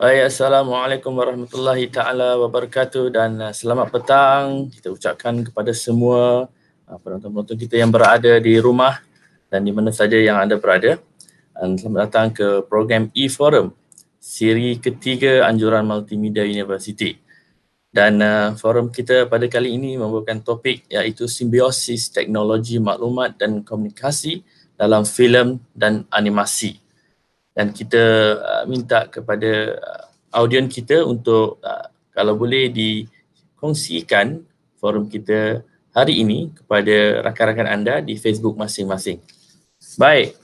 Baik, Assalamualaikum warahmatullahi taala wabarakatuh dan selamat petang kita ucapkan kepada semua penonton-penonton kita yang berada di rumah dan di mana saja yang anda berada. Dan selamat datang ke program e-forum siri ketiga Anjuran Multimedia University. Dan forum kita pada kali ini membawakan topik iaitu simbiosis teknologi maklumat dan komunikasi dalam filem dan animasi. Dan kita minta kepada audien kita untuk kalau boleh dikongsikan forum kita hari ini kepada rakan-rakan anda di Facebook masing-masing. Baik,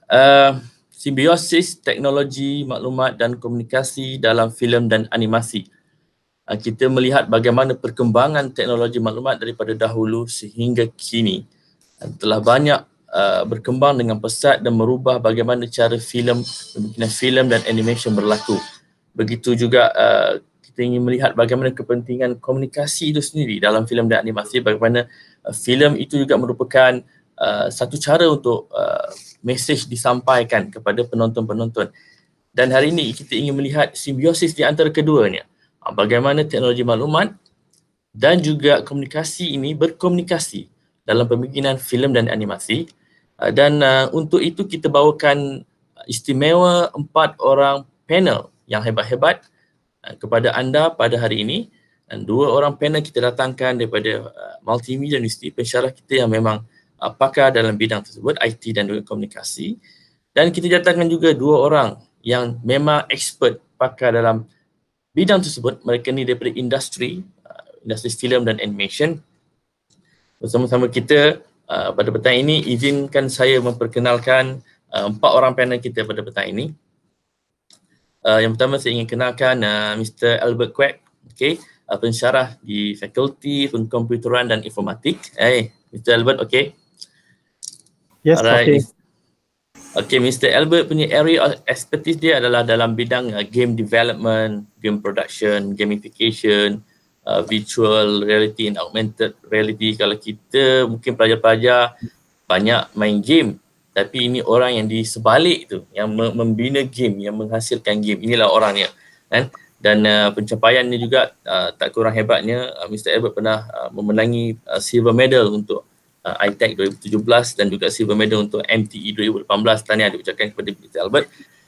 simbiosis teknologi maklumat dan komunikasi dalam filem dan animasi. Kita melihat bagaimana perkembangan teknologi maklumat daripada dahulu sehingga kini telah banyak berkembang dengan pesat dan merubah bagaimana cara filem dan animation berlaku. Begitu juga kita ingin melihat bagaimana kepentingan komunikasi itu sendiri dalam filem dan animasi, bagaimana filem itu juga merupakan satu cara untuk mesej disampaikan kepada penonton-penonton. Dan hari ini kita ingin melihat simbiosis di antara keduanya. Bagaimana teknologi maklumat dan juga komunikasi ini berkomunikasi dalam pembikinan filem dan animasi. Dan untuk itu kita bawakan istimewa 4 orang panel yang hebat-hebat kepada anda pada hari ini. Dan 2 orang panel kita datangkan daripada Multimedia University, pensyarah kita yang memang pakar dalam bidang tersebut, IT dan juga komunikasi. Dan kita datangkan juga 2 orang yang memang expert pakar dalam bidang tersebut. Mereka ni daripada industri filem dan animation. Bersama-sama kita pada petang ini, izinkan saya memperkenalkan 4 orang panel kita pada petang ini. Yang pertama saya ingin kenalkan Mr. Albert Quek, pensyarah di Fakulti Pengkomputeran dan Informatik. Mr. Albert, Yes, alright. Mr. Albert punya area of expertise dia adalah dalam bidang game development, game production, gamification, virtual reality and augmented reality. Kalau kita mungkin pelajar-pelajar banyak main game, tapi ini orang yang di sebalik tu, yang membina game, yang menghasilkan game. Inilah orangnya, kan? Dan pencapaiannya juga tak kurang hebatnya. Mr. Albert pernah memenangi silver medal untuk iTech 2017 dan juga silver medal untuk MTE 2018. Tahniah diucapkan kepada Mr. Albert.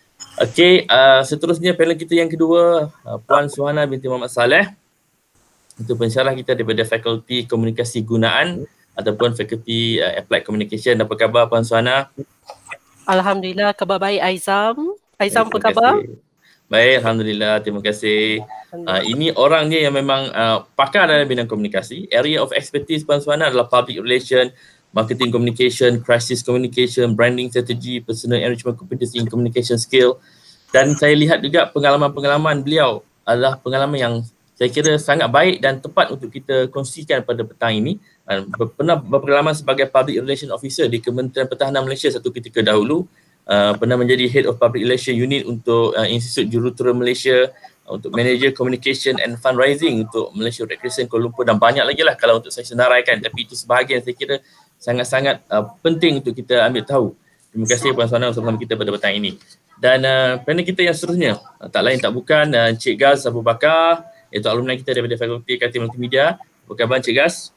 Seterusnya panel kita yang kedua, Puan Suhana binti Muhammad Saleh. Itu pensyarah kita daripada Fakulti Komunikasi Gunaan ataupun Fakulti Applied Communication. Apa khabar Puan Suhana? Alhamdulillah, khabar baik Aizam. Aizam apa khabar? Baik, Alhamdulillah, terima kasih. Ini orang dia yang memang pakar dalam bidang komunikasi. Area of expertise Puan Suhana adalah public relation, marketing communication, crisis communication, branding strategy, personal enrichment competency in communication skill. Dan saya lihat juga pengalaman-pengalaman beliau adalah pengalaman yang saya kira sangat baik dan tepat untuk kita kongsikan pada petang ini. Pernah berpengalaman sebagai Public Relation Officer di Kementerian Pertahanan Malaysia satu ketika dahulu. Pernah menjadi Head of Public Relation Unit untuk Institut Jurutera Malaysia, untuk Manager Communication and Fundraising untuk Malaysia Recreation Kuala Lumpur, dan banyak lagi lah kalau untuk saya senaraikan. Tapi itu sebahagian saya kira sangat-sangat penting untuk kita ambil tahu. Terima kasih Puan Suhana bersama kita pada petang ini. Dan panel kita yang seterusnya, tak lain tak bukan Encik Gaz Abu Bakar, iaitu alumni kita daripada Fakulti KT Multimedia. Apa khabar Encik Gaz?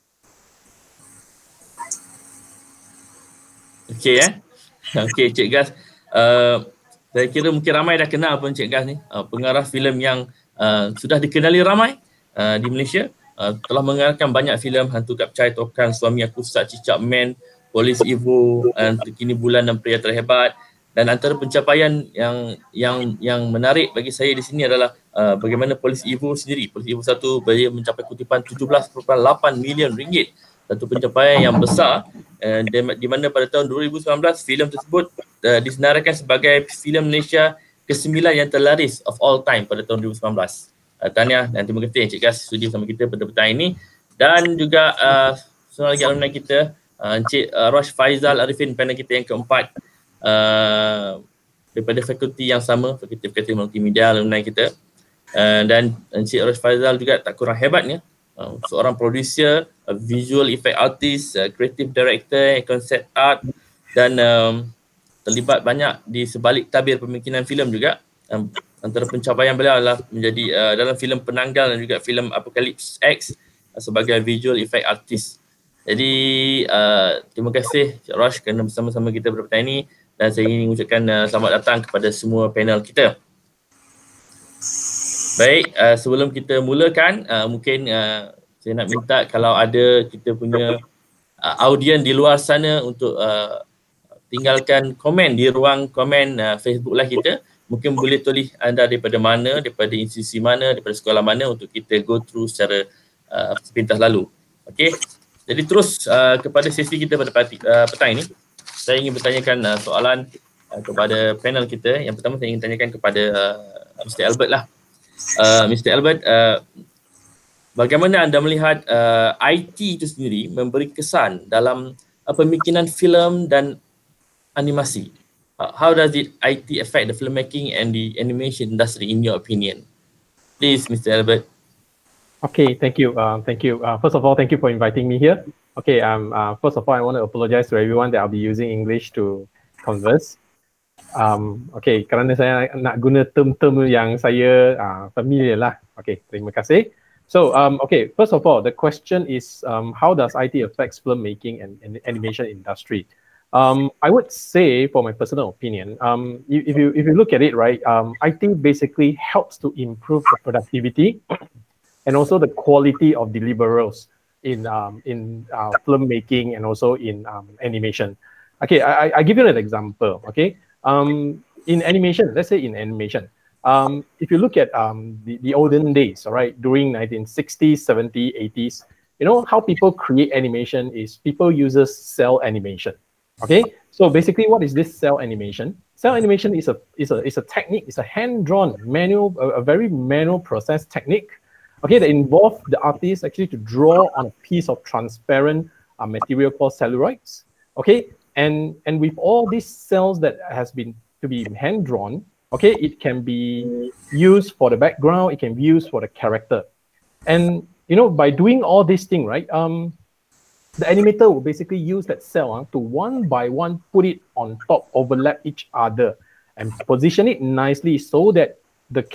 Encik Gaz. Saya kira mungkin ramai dah kenal pun Encik Gaz ni. Pengarah filem yang sudah dikenali ramai di Malaysia. Telah mengarahkan banyak filem Hantu Kapcai, Tokan, Suami Aku, Sak Cicak Man, Polis Evo, Terkini Bulan dan Pria Terhebat. Dan antara pencapaian yang menarik bagi saya di sini adalah bagaimana Polis Evo sendiri, Polis Evo 1 boleh mencapai kutipan 17.8 million ringgit. Satu pencapaian yang besar di mana pada tahun 2019 filem tersebut disenaraikan sebagai filem Malaysia ke-9 yang terlaris of all time pada tahun 2019. Tahniah dan terima kasih Encik Gaz sudi bersama kita pada petang ini. Dan juga seorang lagi alumni kita, Encik Rosh Faizal Arifin, panel kita yang keempat, daripada fakulti yang sama, Fakulti Multimedia, alumni kita. Dan Encik Rosh Faizal juga tak kurang hebatnya, seorang producer, visual effect artist, creative director, concept art, dan terlibat banyak di sebalik tabir pembikinan filem juga. antara pencapaian beliau adalah menjadi dalam filem Penanggal dan juga filem Apocalypse X sebagai visual effect artist. Jadi terima kasih Cik Rosh kerana bersama-sama kita pada petang ini, dan saya ingin mengucapkan selamat datang kepada semua panel kita. Baik, sebelum kita mulakan, mungkin saya nak minta kalau ada kita punya audien di luar sana untuk tinggalkan komen di ruang komen Facebook Live kita. Mungkin boleh tulis anda daripada mana, daripada institusi mana, daripada sekolah mana untuk kita go through secara sepintas lalu. Okey, jadi terus kepada sesi kita pada petang ini, saya ingin bertanyakan soalan kepada panel kita. Yang pertama saya ingin tanyakan kepada Mr. Albert lah. Mr. Albert, bagaimana anda melihat IT itu sendiri memberi kesan dalam pemikiran filem dan animasi? How does IT affect the filmmaking and the animation industry in your opinion? Please, Mr. Albert. Okay, thank you. First of all, thank you for inviting me here. Okay, first of all, I want to apologize to everyone that I'll be using English to converse. Okay, kerana saya nak guna term-term yang saya familiar lah. Okay, terima kasih. So, okay, first of all, the question is how does IT affect filmmaking and animation industry? I would say, for my personal opinion, if you look at it, right, IT basically helps to improve the productivity and also the quality of deliverables in filmmaking and also in animation. Okay, I give you an example. Okay, in animation, let's say in animation, if you look at the olden days, all right, during 1960s, 70s, 80s, you know how people create animation is people uses cell animation. Okay, so basically, what is this cell animation? Cell animation is a technique. It's a hand-drawn manual, a very manual process technique. Okay, that involve the artist actually to draw on a piece of transparent material called celluloids. Okay, and with all these cells that has been to be hand-drawn, okay, it can be used for the background. It can be used for the character, and you know by doing all these things, right? The animator will basically use that cell to one by one put it on top, overlap each other, and position it nicely so that the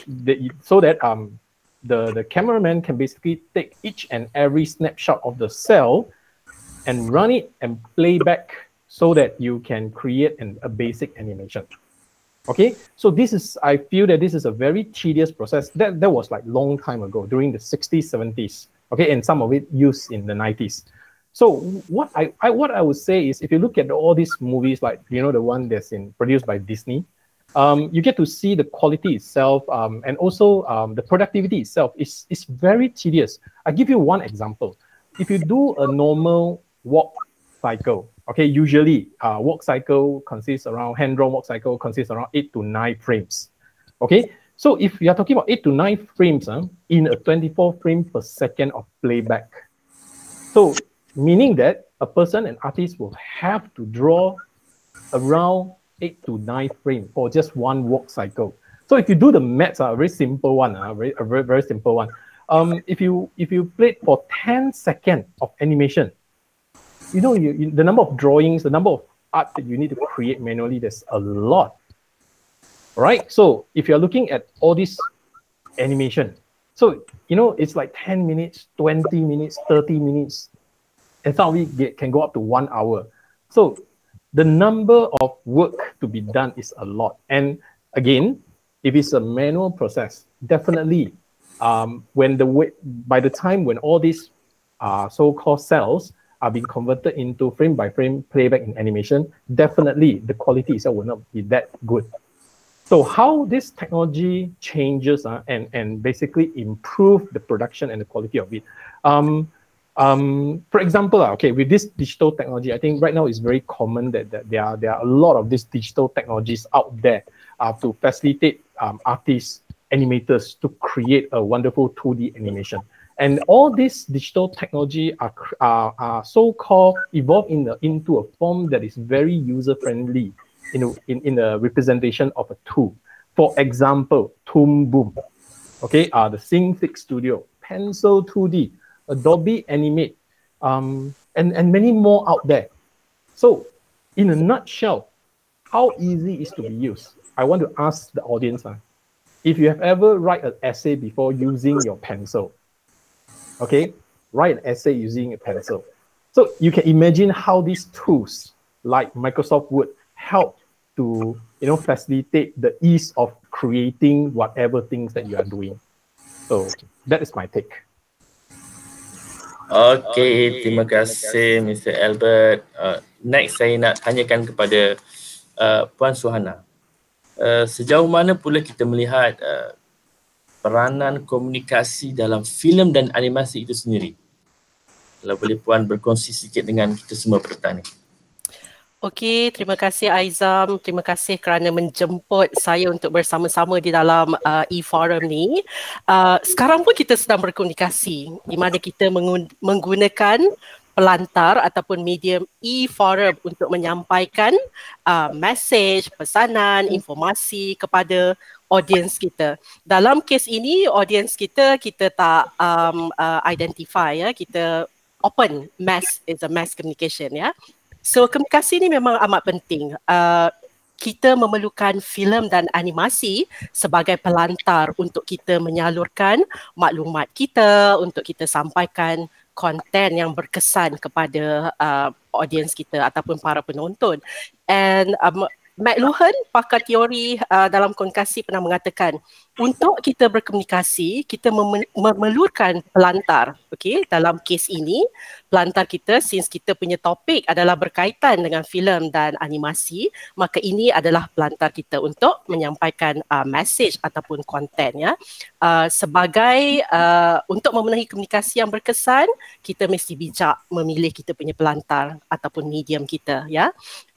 cameraman can basically take each and every snapshot of the cell and run it and play back so that you can create a basic animation. Okay, so I feel that this is a very tedious process. That was like long time ago during the 60s, 70s. Okay, and some of it used in the 90s. So what I would say is, if you look at all these movies, like you know the one that's produced by Disney, you get to see the quality itself, and also the productivity itself is very tedious. I give you one example. If you do a normal walk cycle, okay, usually walk cycle consists around hand-drawn walk cycle consists around 8 to 9 frames. Okay, so if you are talking about 8 to 9 frames in a 24 frames per second of playback, so meaning that a person, an artist, will have to draw around 8 to 9 frames for just one walk cycle. So if you do the maths, a very simple one, a very simple one. If you played for 10 seconds of animation, you know the number of drawings, the number of art that you need to create manually, there's a lot. Right? So if you're looking at all this animation, so you know it's like 10 minutes, 20 minutes, 30 minutes. And some of it can go up to 1 hour. So the number of work to be done is a lot. And again, if it's a manual process, definitely by the time when all these so-called cells are being converted into frame-by-frame playback in animation, definitely the quality itself will not be that good. So how this technology changes and basically improve the production and the quality of it. For example, okay, with this digital technology, I think right now it's very common that there are a lot of these digital technologies out there to facilitate artists, animators to create a wonderful 2D animation. And all this digital technology are so-called evolved into a form that is very user-friendly in the representation of a tool. For example, Toon Boom, okay, the SyncFix Studio, Pencil 2D, Adobe Animate, and many more out there. So, in a nutshell, how easy is to be used? I want to ask the audience, if you have ever write an essay before using your pencil, okay, write an essay using a pencil. So you can imagine how these tools like Microsoft Word help to facilitate the ease of creating whatever things that you are doing. So that is my take. Okay, terima kasih Mr. Albert. Next saya nak tanyakan kepada Puan Suhana. Sejauh mana pula kita melihat peranan komunikasi dalam filem dan animasi itu sendiri? Kalau boleh Puan berkongsi sikit dengan kita semua petang ni. Okey, terima kasih Aizam. Terima kasih kerana menjemput saya untuk bersama-sama di dalam e-forum ni. Sekarang pun kita sedang berkomunikasi di mana kita menggunakan pelantar ataupun medium e-forum untuk menyampaikan message, pesanan, informasi kepada audience kita. Dalam kes ini, audience kita tak identify, ya, kita open, mass is a mass communication, ya. So komunikasi ni memang amat penting. Kita memerlukan filem dan animasi sebagai pelantar untuk kita menyalurkan maklumat kita, untuk kita sampaikan konten yang berkesan kepada audience kita ataupun para penonton. And McLuhan, pakar teori dalam komunikasi, pernah mengatakan untuk kita berkomunikasi, kita memerlukan pelantar. Okay? Dalam kes ini, pelantar kita, since kita punya topik adalah berkaitan dengan filem dan animasi, maka ini adalah pelantar kita untuk menyampaikan message ataupun konten. Ya. Sebagai untuk memenuhi komunikasi yang berkesan, kita mesti bijak memilih kita punya pelantar ataupun medium kita. Ya.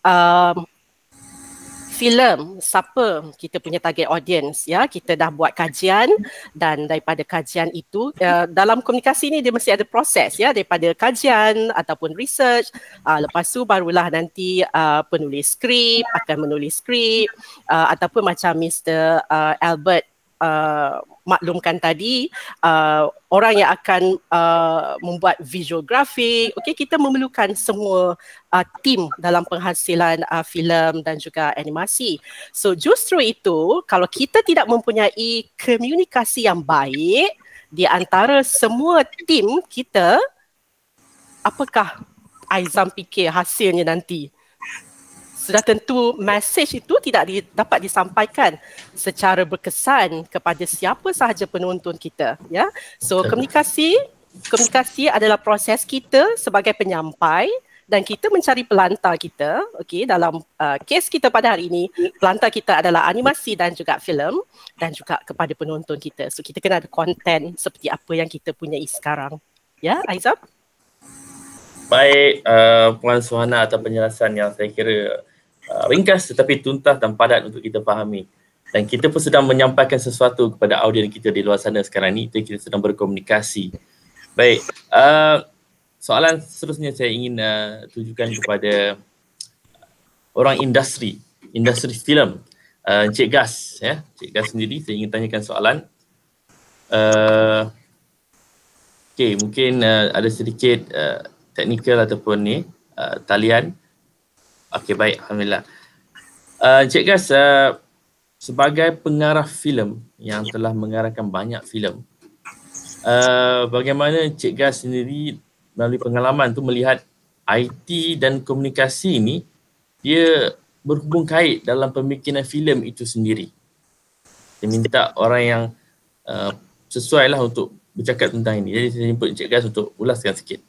Filem, siapa kita punya target audience, ya, kita dah buat kajian dan daripada kajian itu dalam komunikasi ni dia mesti ada proses, ya, daripada kajian ataupun research, lepas tu barulah nanti penulis skrip akan menulis skrip ataupun macam Mr. Albert maklumkan tadi, orang yang akan membuat visual grafik. Okay, kita memerlukan semua tim dalam penghasilan filem dan juga animasi. So justru itu, kalau kita tidak mempunyai komunikasi yang baik di antara semua tim kita, apakah Aizam fikir hasilnya nanti? Sudah tentu message itu tidak dapat disampaikan secara berkesan kepada siapa sahaja penonton kita, ya. So komunikasi adalah proses kita sebagai penyampai dan kita mencari pelantar kita. Okey, dalam kes kita pada hari ini, pelantar kita adalah animasi dan juga filem dan juga kepada penonton kita. So kita kena ada konten seperti apa yang kita punyai sekarang. Ya, Aizam? Baik, Puan Suhana atas penjelasan yang saya kira ringkas tetapi tuntas dan padat untuk kita fahami. Dan kita pun sedang menyampaikan sesuatu kepada audiens kita di luar sana sekarang ni, kita sedang berkomunikasi. Baik, soalan seterusnya saya ingin tujukan kepada orang industri filem. Encik Gas, ya. Encik Gas sendiri saya ingin tanyakan soalan. Okey, mungkin ada sedikit teknikal ataupun ni talian. Okey, baik, alhamdulillah. Encik Gas, sebagai pengarah filem yang telah mengarahkan banyak filem, bagaimana Encik Gas sendiri melalui pengalaman tu melihat IT dan komunikasi ini dia berhubung kait dalam pemikiran filem itu sendiri? Saya minta orang yang sesuai lah untuk bercakap tentang ini. Jadi saya jemput Encik Gas untuk ulaskan sikit.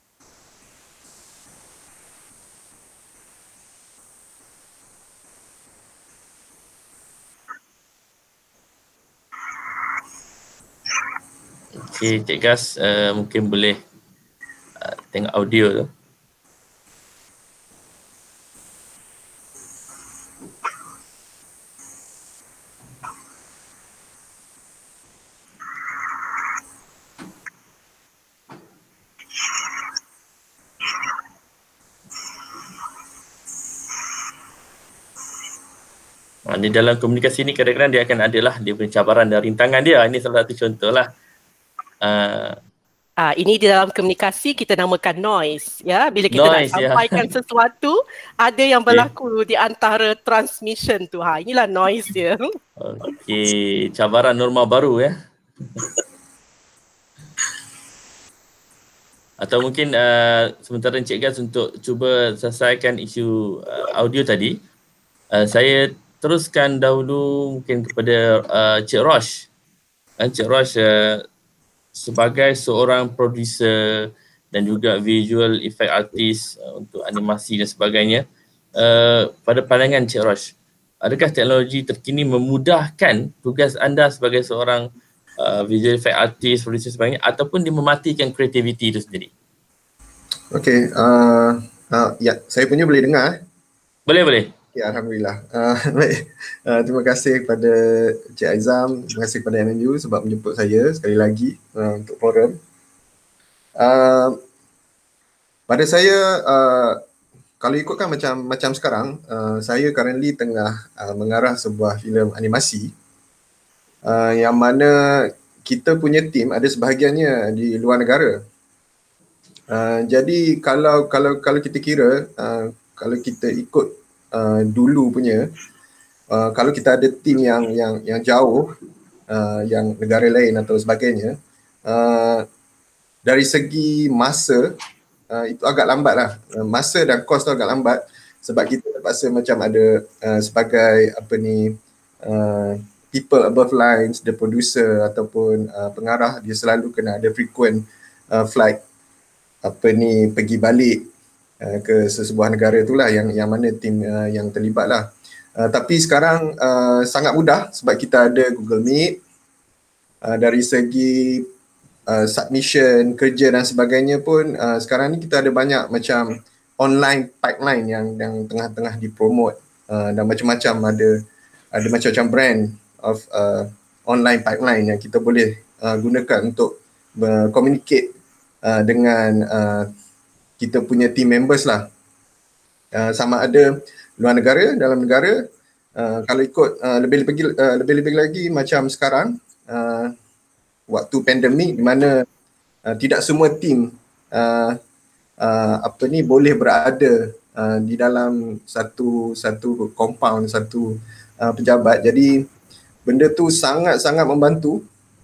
Okay, Cik Gas mungkin boleh tengok audio tu. Di dalam komunikasi ni kadang-kadang dia akan adalah dia punya cabaran dan rintangan dia. Ini salah satu contoh lah. Ini di dalam komunikasi kita namakan noise, ya. Bila kita Noise, nak ya. sampaikan sesuatu, ada yang berlaku di antara transmission tu. Inilah noise dia. Okey, cabaran norma baru ya. Atau mungkin sementara Encik Gas untuk cuba selesaikan isu audio tadi, saya teruskan dahulu mungkin kepada Encik Rosh. Encik Rosh sebagai seorang producer dan juga visual effect artist untuk animasi dan sebagainya, pada pandangan Encik Rosh, adakah teknologi terkini memudahkan tugas anda sebagai seorang visual effect artist, producer sebagainya, ataupun dia mematikan kreativiti itu sendiri? Okey, ya, saya punya boleh dengar? Boleh. Ya, Alhamdulillah. Baik, terima kasih kepada Cik Aizam, terima kasih kepada MMU sebab menjemput saya sekali lagi untuk forum. Pada saya, kalau ikutkan macam sekarang, saya currently tengah mengarah sebuah filem animasi yang mana kita punya tim ada sebahagiannya di luar negara. Jadi kalau kita kira, kalau kita ikut dulu punya, kalau kita ada tim yang jauh, yang negara lain atau sebagainya, dari segi masa itu agak lambat lah. Masa dan kos tu agak lambat sebab kita terpaksa macam ada sebagai people above lines, the producer ataupun pengarah, dia selalu kena ada frequent flight pergi balik ke sesebuah negara itulah yang mana tim yang terlibat lah. Tapi sekarang sangat mudah sebab kita ada Google Meet. Dari segi submission, kerja dan sebagainya pun sekarang ni kita ada banyak macam online pipeline yang tengah-tengah dipromote, dan macam-macam ada macam-macam brand of online pipeline yang kita boleh gunakan untuk communicate dengan kita punya team members lah. Sama ada luar negara, dalam negara. Kalau ikut lebih-lebih lagi macam sekarang, waktu pandemik di mana tidak semua team boleh berada di dalam satu compound, satu pejabat. Jadi benda tu sangat-sangat membantu.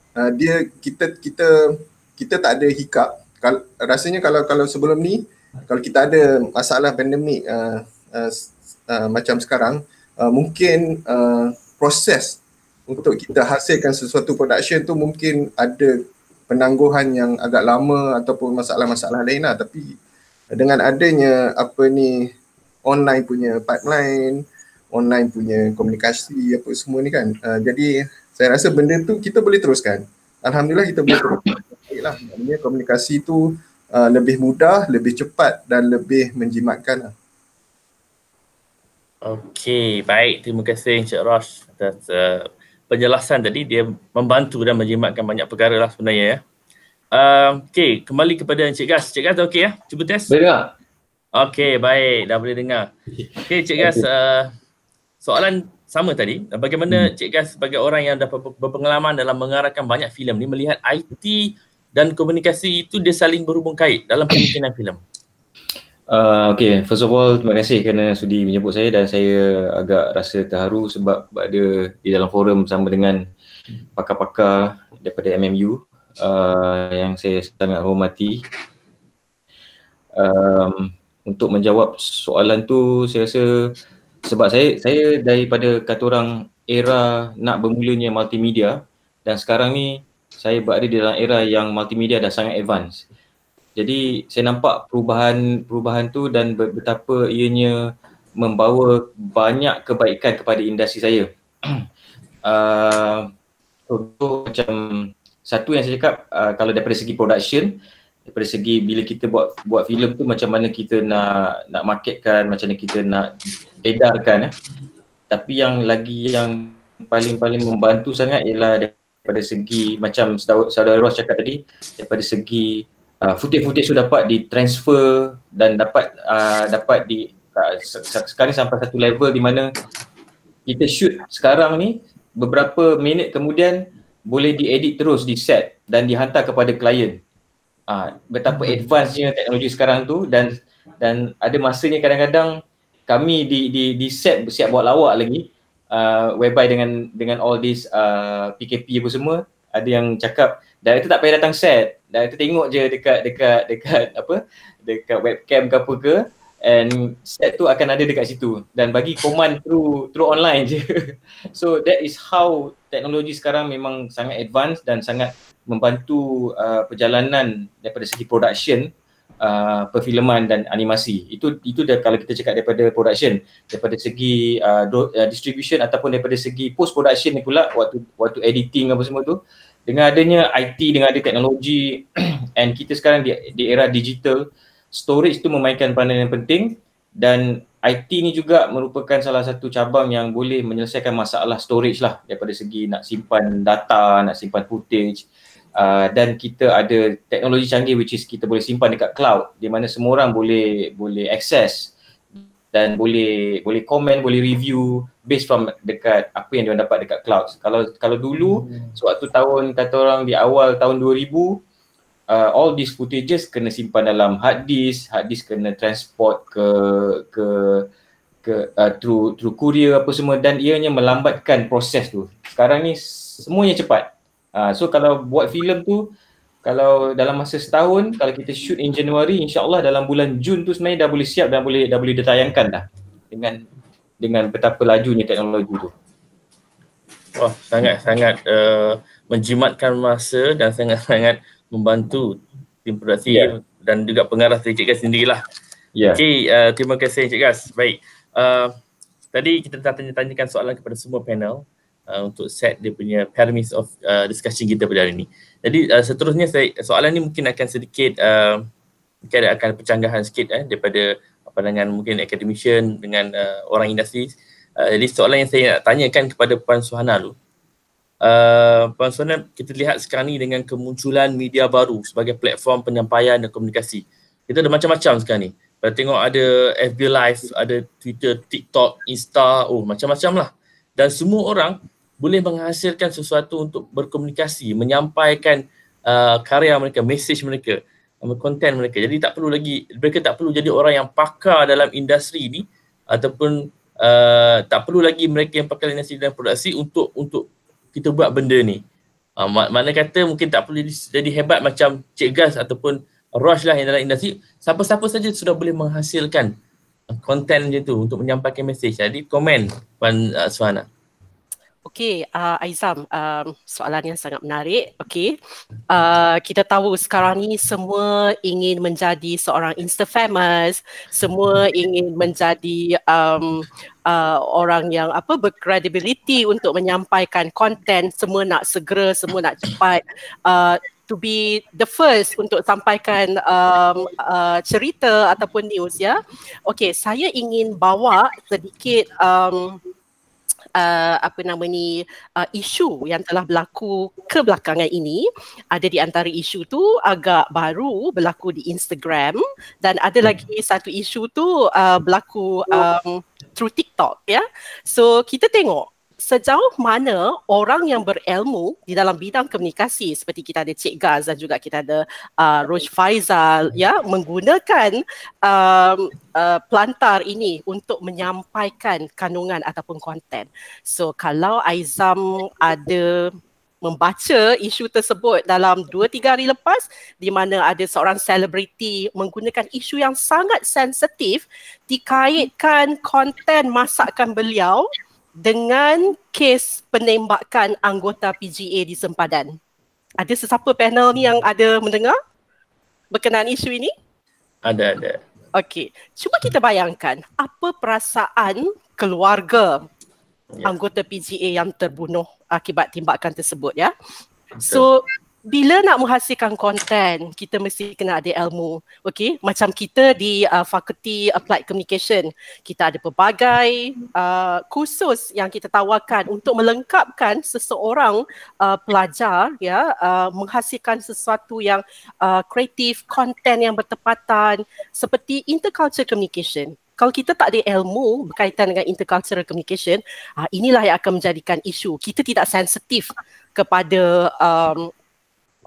Kita tak ada hiccup. Rasanya kalau sebelum ni, kalau kita ada masalah pandemik macam sekarang, mungkin proses untuk kita hasilkan sesuatu production tu mungkin ada penangguhan yang agak lama ataupun masalah-masalah lain lah. Tapi dengan adanya online punya pipeline, online punya komunikasi apa semua ni kan, jadi saya rasa benda tu kita boleh teruskan. Alhamdulillah kita boleh teruskan. Baiklah, maknanya komunikasi tu lebih mudah, lebih cepat dan lebih menjimatkan lah. Okey, baik. Terima kasih Encik Rosh atas penjelasan tadi. Dia membantu dan menjimatkan banyak perkara lah sebenarnya ya. Okey, kembali kepada Encik Gas. Encik Gas okey ya? Cuba test. Boleh dengar? Okey, baik. Dah boleh dengar. Okey Encik Gas, soalan sama tadi. Bagaimana Encik Gas sebagai orang yang dah berpengalaman dalam mengarahkan banyak filem ni melihat IT dan komunikasi itu dia saling berhubung kait dalam pembikinan filem? Okay, first of all terima kasih kerana sudi menjemput saya dan saya agak rasa terharu sebab berada di dalam forum bersama dengan pakar-pakar daripada MMU yang saya sangat hormati. Untuk menjawab soalan tu, saya rasa sebab saya daripada kata orang era nak bermulanya multimedia dan sekarang ni saya berada di dalam era yang multimedia dah sangat advance. Jadi saya nampak perubahan tu dan betapa ianya membawa banyak kebaikan kepada industri saya. Contoh macam satu yang saya cakap, kalau daripada segi production, daripada segi bila kita buat filem tu macam mana kita nak marketkan, macam mana kita nak edarkan. Tapi yang paling membantu sangat ialah daripada segi macam saudara Ross cakap tadi, daripada segi footage tu dapat ditransfer dan dapat sekarang sampai satu level di mana kita shoot sekarang ni beberapa minit kemudian boleh diedit terus di set dan dihantar kepada klien. betapa advance-nya teknologi sekarang tu, dan ada masanya kadang-kadang kami di set siap buat lawak lagi, whereby dengan all this PKP apa semua, ada yang cakap director tak payah datang set, director tengok je dekat webcam ke apa ke, and set tu akan ada dekat situ dan bagi command through online je. So that is how teknologi sekarang memang sangat advance dan sangat membantu perjalanan daripada segi production, perfilman dan animasi. Itu dah kalau kita cakap daripada production. Daripada segi distribution ataupun daripada segi post production ni pula, waktu editing apa semua tu, dengan adanya IT, dengan ada teknologi and kita sekarang di era digital, storage tu memainkan peranan yang penting, dan IT ni juga merupakan salah satu cabang yang boleh menyelesaikan masalah storage lah, daripada segi nak simpan data, nak simpan footage, dan kita ada teknologi canggih which is kita boleh simpan dekat cloud, di mana semua orang boleh access dan boleh komen, boleh review based from dekat apa yang dia dapat dekat cloud. Kalau dulu sewaktu tahun, kata orang di awal tahun 2000, all these footages kena simpan dalam hard disk kena transport ke through courier apa semua, dan ianya melambatkan proses tu. Sekarang ni semuanya cepat. So kalau buat filem tu, kalau dalam masa setahun, kalau kita shoot in Januari, insya-Allah dalam bulan Jun tu sebenarnya dah boleh siap dan boleh ditayangkan dah, dengan betapa lajunya teknologi tu. Wah, sangat menjimatkan masa dan sangat membantu tim produksi dan juga pengarah Encik Gas sendirilah. Okey, terima kasih Encik Gas. Baik, tadi kita dah tanya-tanyakan soalan kepada semua panel untuk set dia punya premise of discussion kita pada hari ini. Jadi seterusnya soalan ni mungkin akan sedikit mungkin akan percanggahan sikit daripada pandangan mungkin academician dengan orang industri. Jadi soalan yang saya nak tanyakan kepada Puan Suhana dulu. Puan Suhana, kita lihat sekarang ni dengan kemunculan media baru sebagai platform penyampaian dan komunikasi. Kita ada macam-macam sekarang ni. Kita tengok ada FB Live, ada Twitter, TikTok, Insta, macam-macam lah. Dan semua orang boleh menghasilkan sesuatu untuk berkomunikasi, menyampaikan karya mereka, message mereka, konten mereka. Jadi mereka tak perlu jadi orang yang pakar dalam industri ni, ataupun tak perlu lagi mereka yang pakar industri dan produksi untuk kita buat benda ni. Mana kata mungkin tak perlu jadi hebat macam Cik Gas ataupun Rosh lah yang dalam industri. Siapa-siapa saja sudah boleh menghasilkan konten macam tu untuk menyampaikan message. Jadi komen Puan Suhana. Okey, Aizam, soalan yang sangat menarik. Okey, kita tahu sekarang ni semua ingin menjadi seorang Insta famous, semua ingin menjadi orang yang berkredibiliti untuk menyampaikan konten, semua nak segera, semua nak cepat. To be the first untuk sampaikan cerita ataupun news, ya. Okey, saya ingin bawa sedikit isu yang telah berlaku kebelakangan ini. Ada di antara isu tu agak baru berlaku di Instagram, dan ada lagi satu isu tu berlaku through TikTok, ya. So kita tengok sejauh mana orang yang berilmu di dalam bidang komunikasi, seperti kita ada Cik Gaz dan juga kita ada Rosh Faizal, ya, menggunakan pelantar ini untuk menyampaikan kandungan ataupun konten. So kalau Aizam ada membaca isu tersebut dalam 2-3 hari lepas, di mana ada seorang selebriti menggunakan isu yang sangat sensitif dikaitkan konten masakan beliau dengan kes penembakan anggota PGA di Sempadan. Ada sesiapa panel ni yang ada mendengar berkenaan isu ini? Ada. Okey, cuba kita bayangkan apa perasaan keluarga anggota PGA yang terbunuh akibat tembakan tersebut, ya. So bila nak menghasilkan konten, kita mesti kena ada ilmu. Okey, macam kita di Fakulti Applied Communication, kita ada pelbagai kursus yang kita tawarkan untuk melengkapkan seseorang pelajar, ya, menghasilkan sesuatu yang kreatif, konten yang bertepatan, seperti intercultural communication. Kalau kita tak ada ilmu berkaitan dengan intercultural communication, inilah yang akan menjadikan isu. Kita tidak sensitif kepada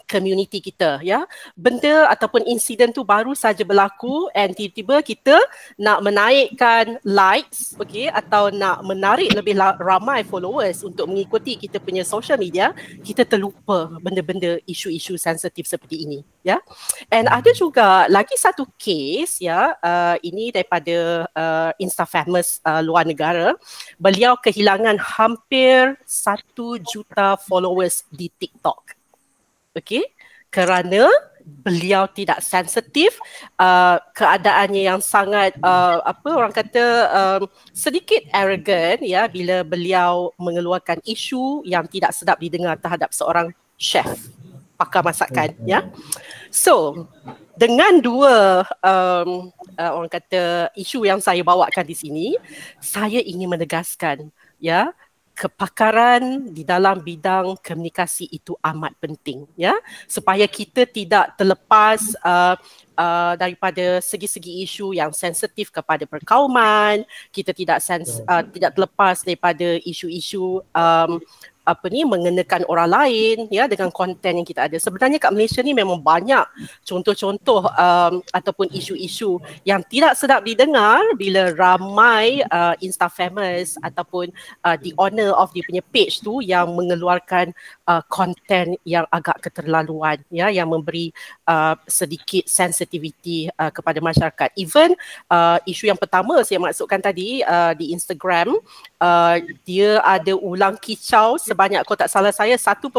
community kita, ya. Benda ataupun insiden tu baru saja berlaku and tiba-tiba kita nak menaikkan likes, okay, atau nak menarik lebih ramai followers untuk mengikuti kita punya social media, kita terlupa benda-benda isu-isu sensitif seperti ini, ya. And ada juga lagi satu case, ya, ini daripada Instafamous luar negara. Beliau kehilangan hampir 1 juta followers di TikTok. Okey, kerana beliau tidak sensitif, keadaannya yang sangat orang kata sedikit arrogant, ya, bila beliau mengeluarkan isu yang tidak sedap didengar terhadap seorang chef, pakar masakan, ya. So, dengan dua orang kata isu yang saya bawakan di sini, saya ingin menegaskan, ya, kepakaran di dalam bidang komunikasi itu amat penting, ya, supaya kita tidak terlepas daripada segi-segi isu yang sensitif kepada perkauman, kita tidak terlepas daripada isu-isu mengenakan orang lain, ya, dengan konten yang kita ada. Sebenarnya kat Malaysia ni memang banyak contoh-contoh ataupun isu-isu yang tidak sedap didengar bila ramai Instafamous ataupun the owner of dia punya page tu yang mengeluarkan konten yang agak keterlaluan, ya, yang memberi sedikit sensitivity kepada masyarakat. Even isu yang pertama saya maksudkan tadi di Instagram, dia ada ulang kicau sebanyak, kalau tak salah saya, 1.4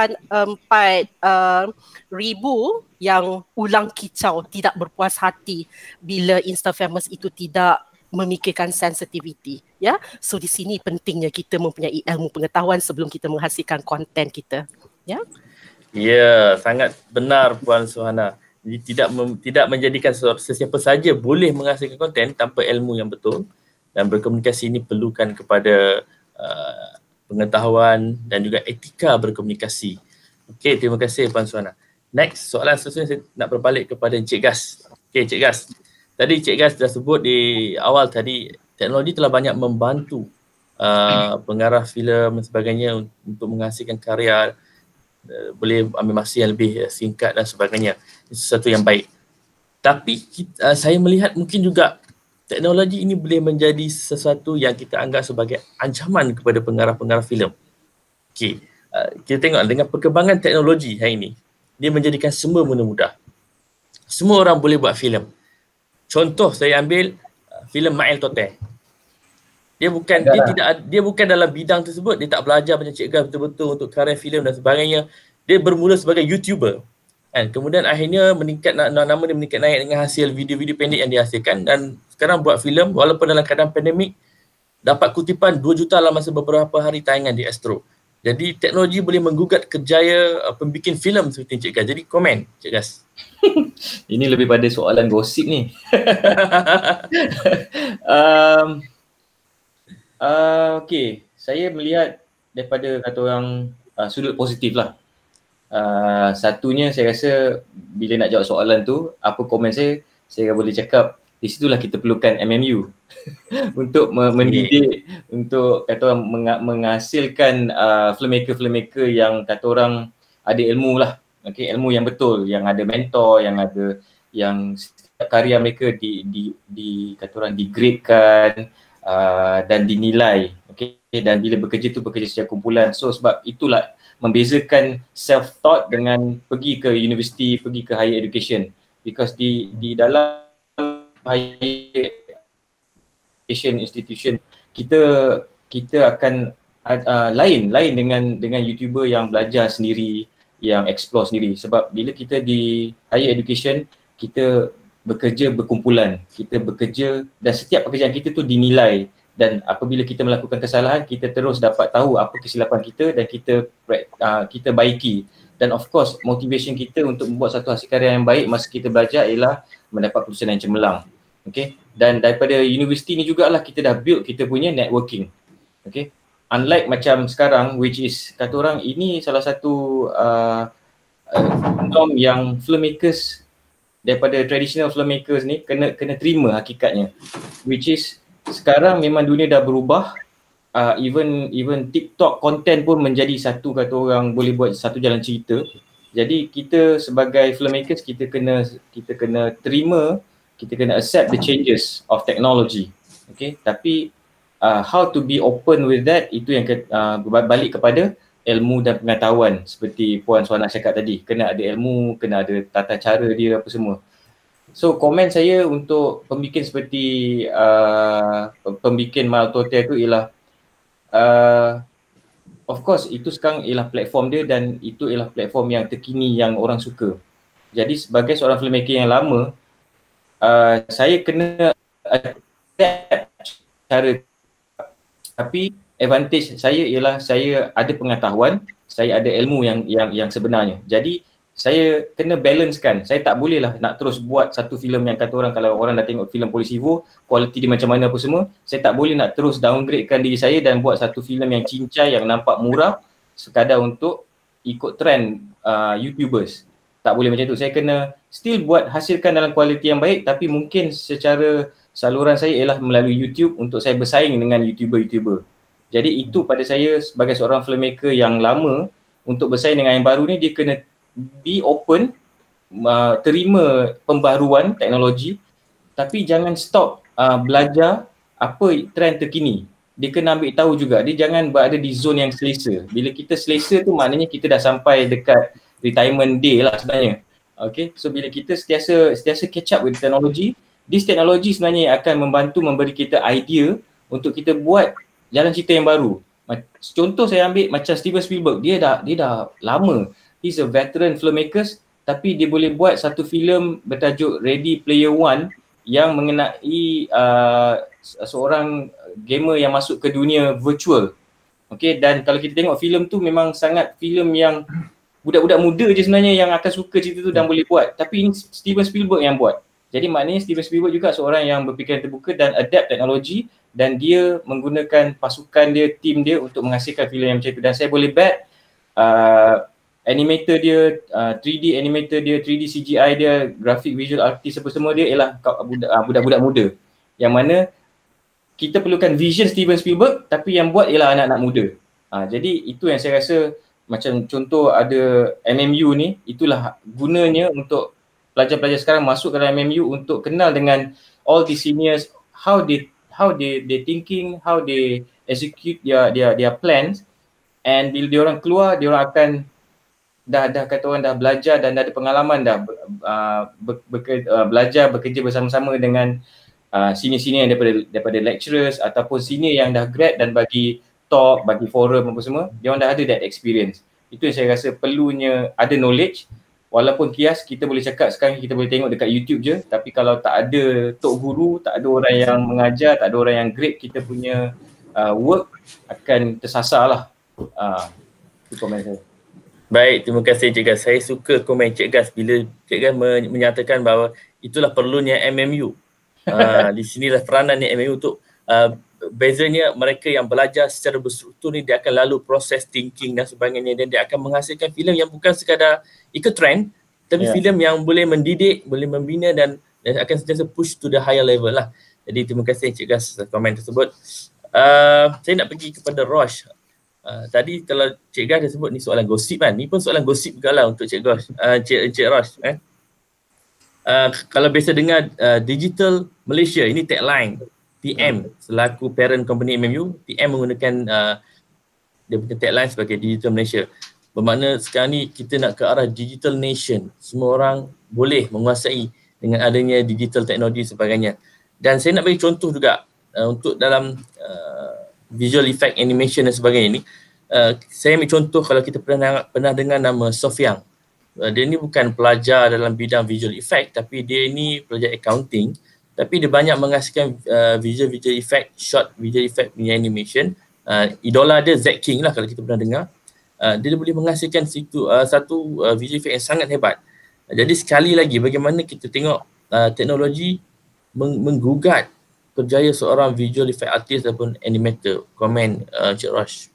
ribu yang ulang kicau, tidak berpuas hati bila Instafamous itu tidak memikirkan sensitivity, ya. So di sini pentingnya kita mempunyai ilmu pengetahuan sebelum kita menghasilkan konten kita, ya. Ya, sangat benar Puan Suhana. Jadi tidak menjadikan sesiapa saja boleh menghasilkan konten tanpa ilmu yang betul, dan berkomunikasi ini perlukan kepada pengetahuan dan juga etika berkomunikasi. Okey, terima kasih Puan Suhana. Next, soalan seterusnya saya nak berbalik kepada Encik Gas. Okey, Encik Gas. Tadi Encik Gas dah sebut di awal tadi, teknologi telah banyak membantu pengarah filem dan sebagainya untuk menghasilkan karya, boleh ambil masa yang lebih singkat dan sebagainya. Itu sesuatu yang baik. Tapi saya melihat mungkin juga teknologi ini boleh menjadi sesuatu yang kita anggap sebagai ancaman kepada pengarah-pengarah filem. Okey, kita tengok dengan perkembangan teknologi hari ini, dia menjadikan semua benda mudah. Semua orang boleh buat filem. Contoh saya ambil filem Mail Toteh. Dia bukan dalam bidang tersebut, dia tak belajar macam Cik Gas betul-betul untuk karya filem dan sebagainya. Dia bermula sebagai YouTuber. Kan? Kemudian akhirnya nama dia meningkat naik dengan hasil video-video pendek yang dihasilkan, dan sekarang buat filem walaupun dalam keadaan pandemik dapat kutipan 2 juta dalam masa beberapa hari tayangan di Astro. Jadi teknologi boleh menggugat kerjaya pembikin filem seperti Cik Gas. Jadi komen Cik Gas. Ini lebih pada soalan gosip ni. Okey, saya melihat daripada kata orang sudut positif lah. Satunya saya rasa bila nak jawab soalan tu, apa komen saya boleh cakap di situlah kita perlukan MMU untuk mendidik, untuk kata orang menghasilkan filmmaker yang kata orang ada ilmu lah. Okay, ilmu yang betul, yang ada mentor, yang setiap karya mereka di kata orang digradekan dan dinilai. Okay, dan bila bekerja secara kumpulan. So sebab itulah membezakan self-taught dengan pergi ke universiti, pergi ke higher education. Because di dalam higher education institution kita akan lain dengan YouTuber yang belajar sendiri, yang explore sendiri. Sebab bila kita di higher education, kita bekerja berkumpulan, kita bekerja dan setiap pekerjaan kita tu dinilai, dan apabila kita melakukan kesalahan, kita terus dapat tahu apa kesilapan kita dan kita baiki. Dan of course motivation kita untuk membuat satu hasil karya yang baik masa kita belajar ialah mendapat kelulusan yang cemerlang. Okay, dan daripada universiti ni jugalah kita dah build kita punya networking. Okay, unlike macam sekarang, which is kata orang ini salah satu norm yang filmmakers daripada traditional filmmakers ni kena terima hakikatnya, which is sekarang memang dunia dah berubah. Even TikTok content pun menjadi satu kata orang boleh buat satu jalan cerita. Jadi kita sebagai filmmakers kita kena terima, kita kena accept the changes of technology. Okay, tapi how to be open with that, itu yang balik kepada ilmu dan pengetahuan. Seperti Puan Suhana cakap tadi, kena ada ilmu, kena ada tata cara dia apa semua. So komen saya untuk pembikin seperti pembikin Malto Hotel tu ialah of course itu sekarang ialah platform dia dan itu ialah platform yang terkini yang orang suka. Jadi sebagai seorang filmmaker yang lama, saya kena adapt cara, tapi advantage saya ialah saya ada pengetahuan, saya ada ilmu yang sebenarnya. Jadi saya kena balancekan. Saya tak boleh lah nak terus buat satu filem yang kata orang, kalau orang dah tengok filem Polisi Vo, kualiti dia macam mana apa semua, saya tak boleh nak terus downgradekan diri saya dan buat satu filem yang cincai, yang nampak murah sekadar untuk ikut trend YouTubers. Tak boleh macam tu. Saya kena still buat, hasilkan dalam kualiti yang baik, tapi mungkin secara saluran saya ialah melalui YouTube untuk saya bersaing dengan YouTuber-YouTuber. Jadi itu pada saya sebagai seorang filmmaker yang lama, untuk bersaing dengan yang baru ni, dia kena be open, terima pembaruan teknologi, tapi jangan stop belajar apa trend terkini. Dia kena ambil tahu juga, dia jangan berada di zon yang selesa. Bila kita selesa tu maknanya kita dah sampai dekat retirement day lah sebenarnya. Okay, so bila kita sentiasa catch up with teknologi, this teknologi sebenarnya akan membantu memberi kita idea untuk kita buat jalan cerita yang baru. Contoh saya ambil macam Steven Spielberg, dia dah lama. He's a veteran filmmakers, tapi dia boleh buat satu filem bertajuk Ready Player One yang mengenai seorang gamer yang masuk ke dunia virtual. Okay, dan kalau kita tengok filem tu memang sangat filem yang budak-budak muda je sebenarnya yang akan suka cerita tu dan boleh buat. Tapi ini Steven Spielberg yang buat. Jadi maknanya Steven Spielberg juga seorang yang berfikiran terbuka dan adapt teknologi, dan dia menggunakan pasukan dia, tim dia untuk menghasilkan filem yang macam itu. Dan saya boleh bet animator dia, 3D animator dia, 3D CGI dia, graphic visual artist apa semua dia ialah budak-budak muda. Yang mana kita perlukan vision Steven Spielberg, tapi yang buat ialah anak-anak muda. Jadi itu yang saya rasa, macam contoh ada MMU ni, itulah gunanya untuk pelajar-pelajar sekarang masuk ke dalam MMU untuk kenal dengan all the seniors, how they thinking, how they execute their plans, and bila diorang keluar, diorang akan dah kata orang dah belajar dan dah ada pengalaman dah belajar bekerja bersama-sama dengan senior-senior daripada lecturers ataupun senior yang dah grad dan bagi talk, bagi forum apa semua, dia orang dah ada that experience. Itu yang saya rasa perlunya ada knowledge. Walaupun kias kita boleh cakap sekarang kita boleh tengok dekat YouTube je, tapi kalau tak ada tok guru, tak ada orang yang mengajar, tak ada orang yang grade kita punya work, akan tersasar lah. Itu komen saya. Baik, terima kasih Cik Gas. Saya suka komen Cik Gas bila Cik Gas menyatakan bahawa itulah perlunya MMU. Di sinilah peranannya MMU untuk bezanya mereka yang belajar secara berstruktur ni, dia akan lalu proses thinking dan sebagainya, dan dia akan menghasilkan filem yang bukan sekadar ikut trend, tapi filem yang boleh mendidik, boleh membina dan akan sentiasa push to the higher level lah. Jadi terima kasih Cik Gas komen tersebut. Saya nak pergi kepada Rosh. Tadi kalau Cik Gas dah sebut ni soalan gosip kan, ni pun soalan gosip juga lah untuk Cik Gas, Cik Rosh. Kalau biasa dengar Digital Malaysia, ini tagline TM selaku parent company MMU, TM menggunakan dia punya tagline sebagai Digital Malaysia. Bermakna sekarang ni kita nak ke arah digital nation. Semua orang boleh menguasai dengan adanya digital teknologi sebagainya. Dan saya nak bagi contoh juga untuk dalam visual effect animation dan sebagainya ni. Saya ambil contoh kalau kita pernah dengar nama Sofiang. Dia ni bukan pelajar dalam bidang visual effect, tapi dia ni pelajar accounting. Tapi dia banyak menghasilkan visual effect, short visual effect punya animation. Idola dia Zack King lah kalau kita pernah dengar. Dia boleh menghasilkan satu visual effect yang sangat hebat. Jadi sekali lagi bagaimana kita tengok teknologi menggugat kerjaya seorang visual effect artist ataupun animator. Komen Cik Rosh.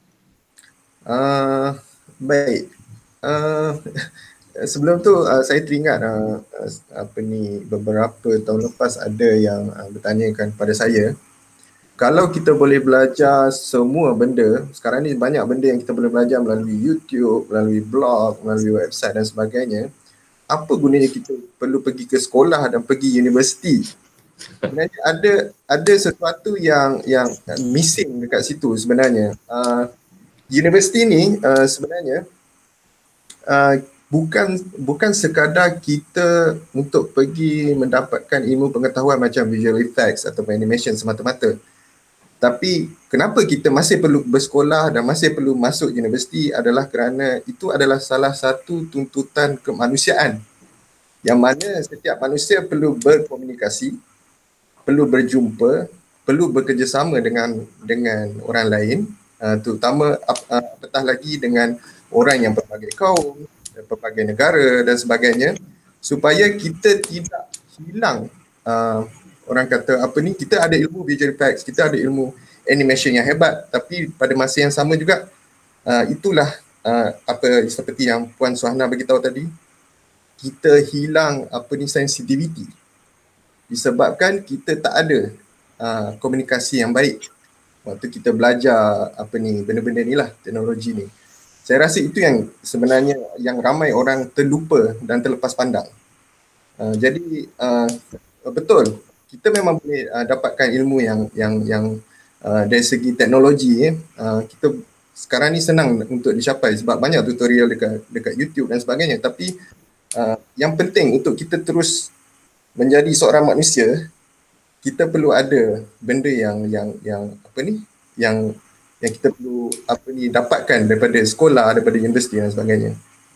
Baik. Sebelum tu saya teringat beberapa tahun lepas ada yang bertanyakan kepada saya kalau kita boleh belajar semua benda, sekarang ni banyak benda yang kita boleh belajar melalui YouTube, melalui blog, melalui website dan sebagainya. Apa gunanya kita perlu pergi ke sekolah dan pergi universiti? Sebenarnya ada sesuatu yang missing dekat situ sebenarnya. Universiti ni sebenarnya bukan sekadar kita untuk pergi mendapatkan ilmu pengetahuan macam visual effects atau animation semata-mata. Tapi kenapa kita masih perlu bersekolah dan masih perlu masuk universiti adalah kerana itu adalah salah satu tuntutan kemanusiaan, yang mana setiap manusia perlu berkomunikasi, perlu berjumpa, perlu bekerjasama dengan orang lain, terutama apatah lagi dengan orang yang berbagai kaum, berbagai negara dan sebagainya, supaya kita tidak hilang orang kata kita ada ilmu visual effects, kita ada ilmu animation yang hebat, tapi pada masa yang sama juga itulah seperti yang Puan Suhana beritahu tadi, kita hilang sensitivity disebabkan kita tak ada komunikasi yang baik waktu kita belajar benda-benda ni lah, teknologi ni. Saya rasa itu yang sebenarnya yang ramai orang terlupa dan terlepas pandang. Jadi betul, kita memang boleh dapatkan ilmu yang dari segi teknologi, kita sekarang ni senang untuk dicapai sebab banyak tutorial dekat YouTube dan sebagainya. Tapi yang penting untuk kita terus menjadi seorang manusia, kita perlu ada benda yang kita perlu dapatkan daripada sekolah, daripada universiti dan sebagainya.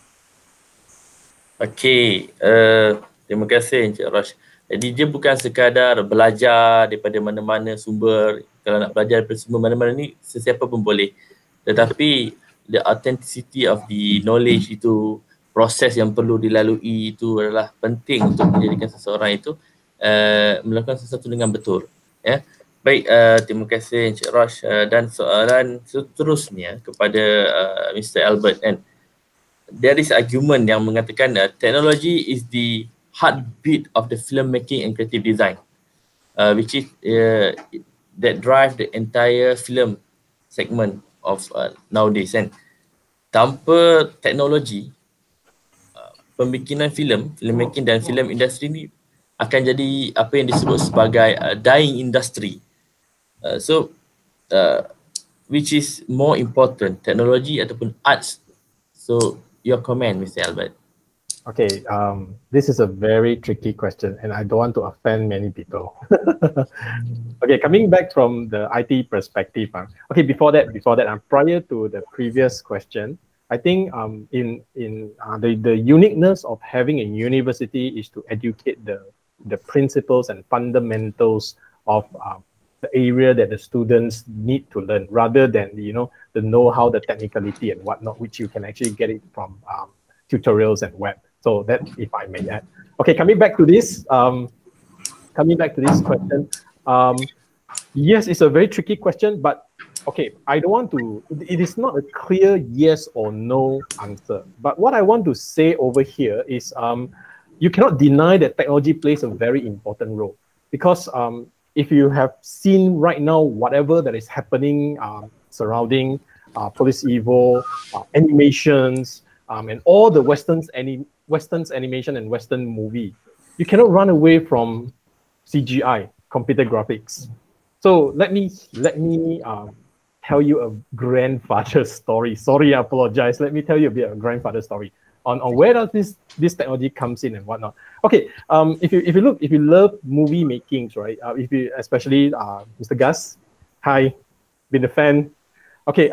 Okey, terima kasih Encik Rosh. Jadi dia bukan sekadar belajar daripada mana-mana sumber. Kalau nak belajar daripada sumber mana-mana ni, sesiapa pun boleh. Tetapi the authenticity of the knowledge itu, proses yang perlu dilalui itu adalah penting untuk menjadikan seseorang itu melakukan sesuatu dengan betul. Ya. Baik, terima kasih Encik Rosh. Dan soalan seterusnya kepada Mr. Albert. And there is argument yang mengatakan technology is the heartbeat of the filmmaking and creative design, which is that drive the entire film segment of nowadays. And tanpa teknologi, pembikinan filmmaking dan film industri ni akan jadi apa yang disebut sebagai dying industry. Which is more important, technology ataupun arts? So your comment, Mr. Albert. Okay, this is a very tricky question and I don't want to offend many people. Okay, coming back from the IT perspective. Okay, before that, prior to the previous question, I think the uniqueness of having a university is to educate the principles and fundamentals of the area that the students need to learn, rather than the know-how, the technicality and whatnot, which you can actually get it from tutorials and web. So that, if I may add. Okay, coming back to this question. Yes, it's a very tricky question, but okay, I don't want to, it is not a clear yes or no answer. But what I want to say over here is you cannot deny that technology plays a very important role, because if you have seen right now whatever that is happening surrounding Police Evo, animations, and all the Western's animation and Western movie, you cannot run away from CGI, computer graphics. So let me tell you a grandfather story. Sorry, I apologize. Let me tell you a bit of a grandfather story on where does this technology comes in and whatnot. Okay, if you love movie makings, right? Especially Mr. Gus, hi, been a fan. Okay,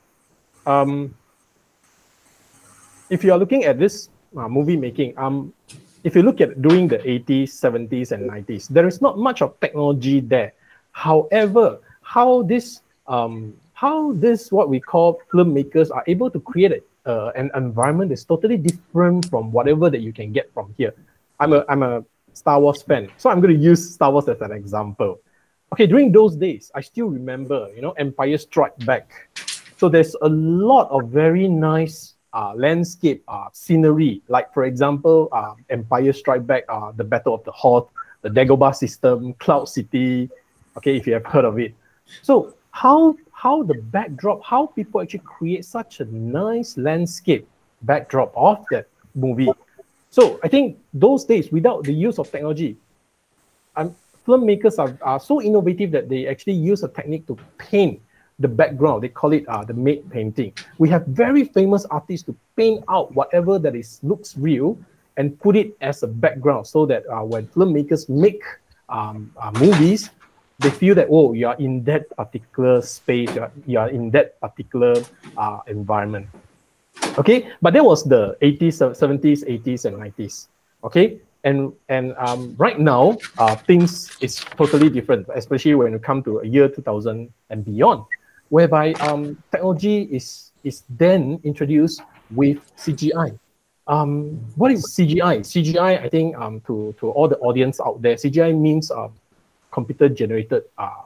if you are looking at this movie making, if you look at during the 80s, 70s, and 90s, there is not much of technology there. However, how this what we call filmmakers are able to create an environment that's totally different from whatever that you can get from here. I'm a Star Wars fan, so I'm going to use Star Wars as an example. Okay, during those days, I still remember, Empire Strikes Back. So there's a lot of very nice landscape scenery, like for example, Empire Strikes Back, the Battle of the Hoth, the Dagobah system, Cloud City. Okay, if you have heard of it. So how the backdrop, how people actually create such a nice landscape backdrop of that movie. So I think those days, without the use of technology, filmmakers are so innovative that they actually use a technique to paint the background. They call it the matte painting. We have very famous artists to paint out whatever that looks real and put it as a background, so that when filmmakers make movies, they feel that, oh, you are in that particular space, you are in that particular environment. Okay, but that was the 80s, 70s, 80s, and 90s. Okay, and right now things is totally different, especially when you come to a year 2000 and beyond, whereby technology is then introduced with CGI. What is CGI? CGI, I think, to all the audience out there, CGI means computer generated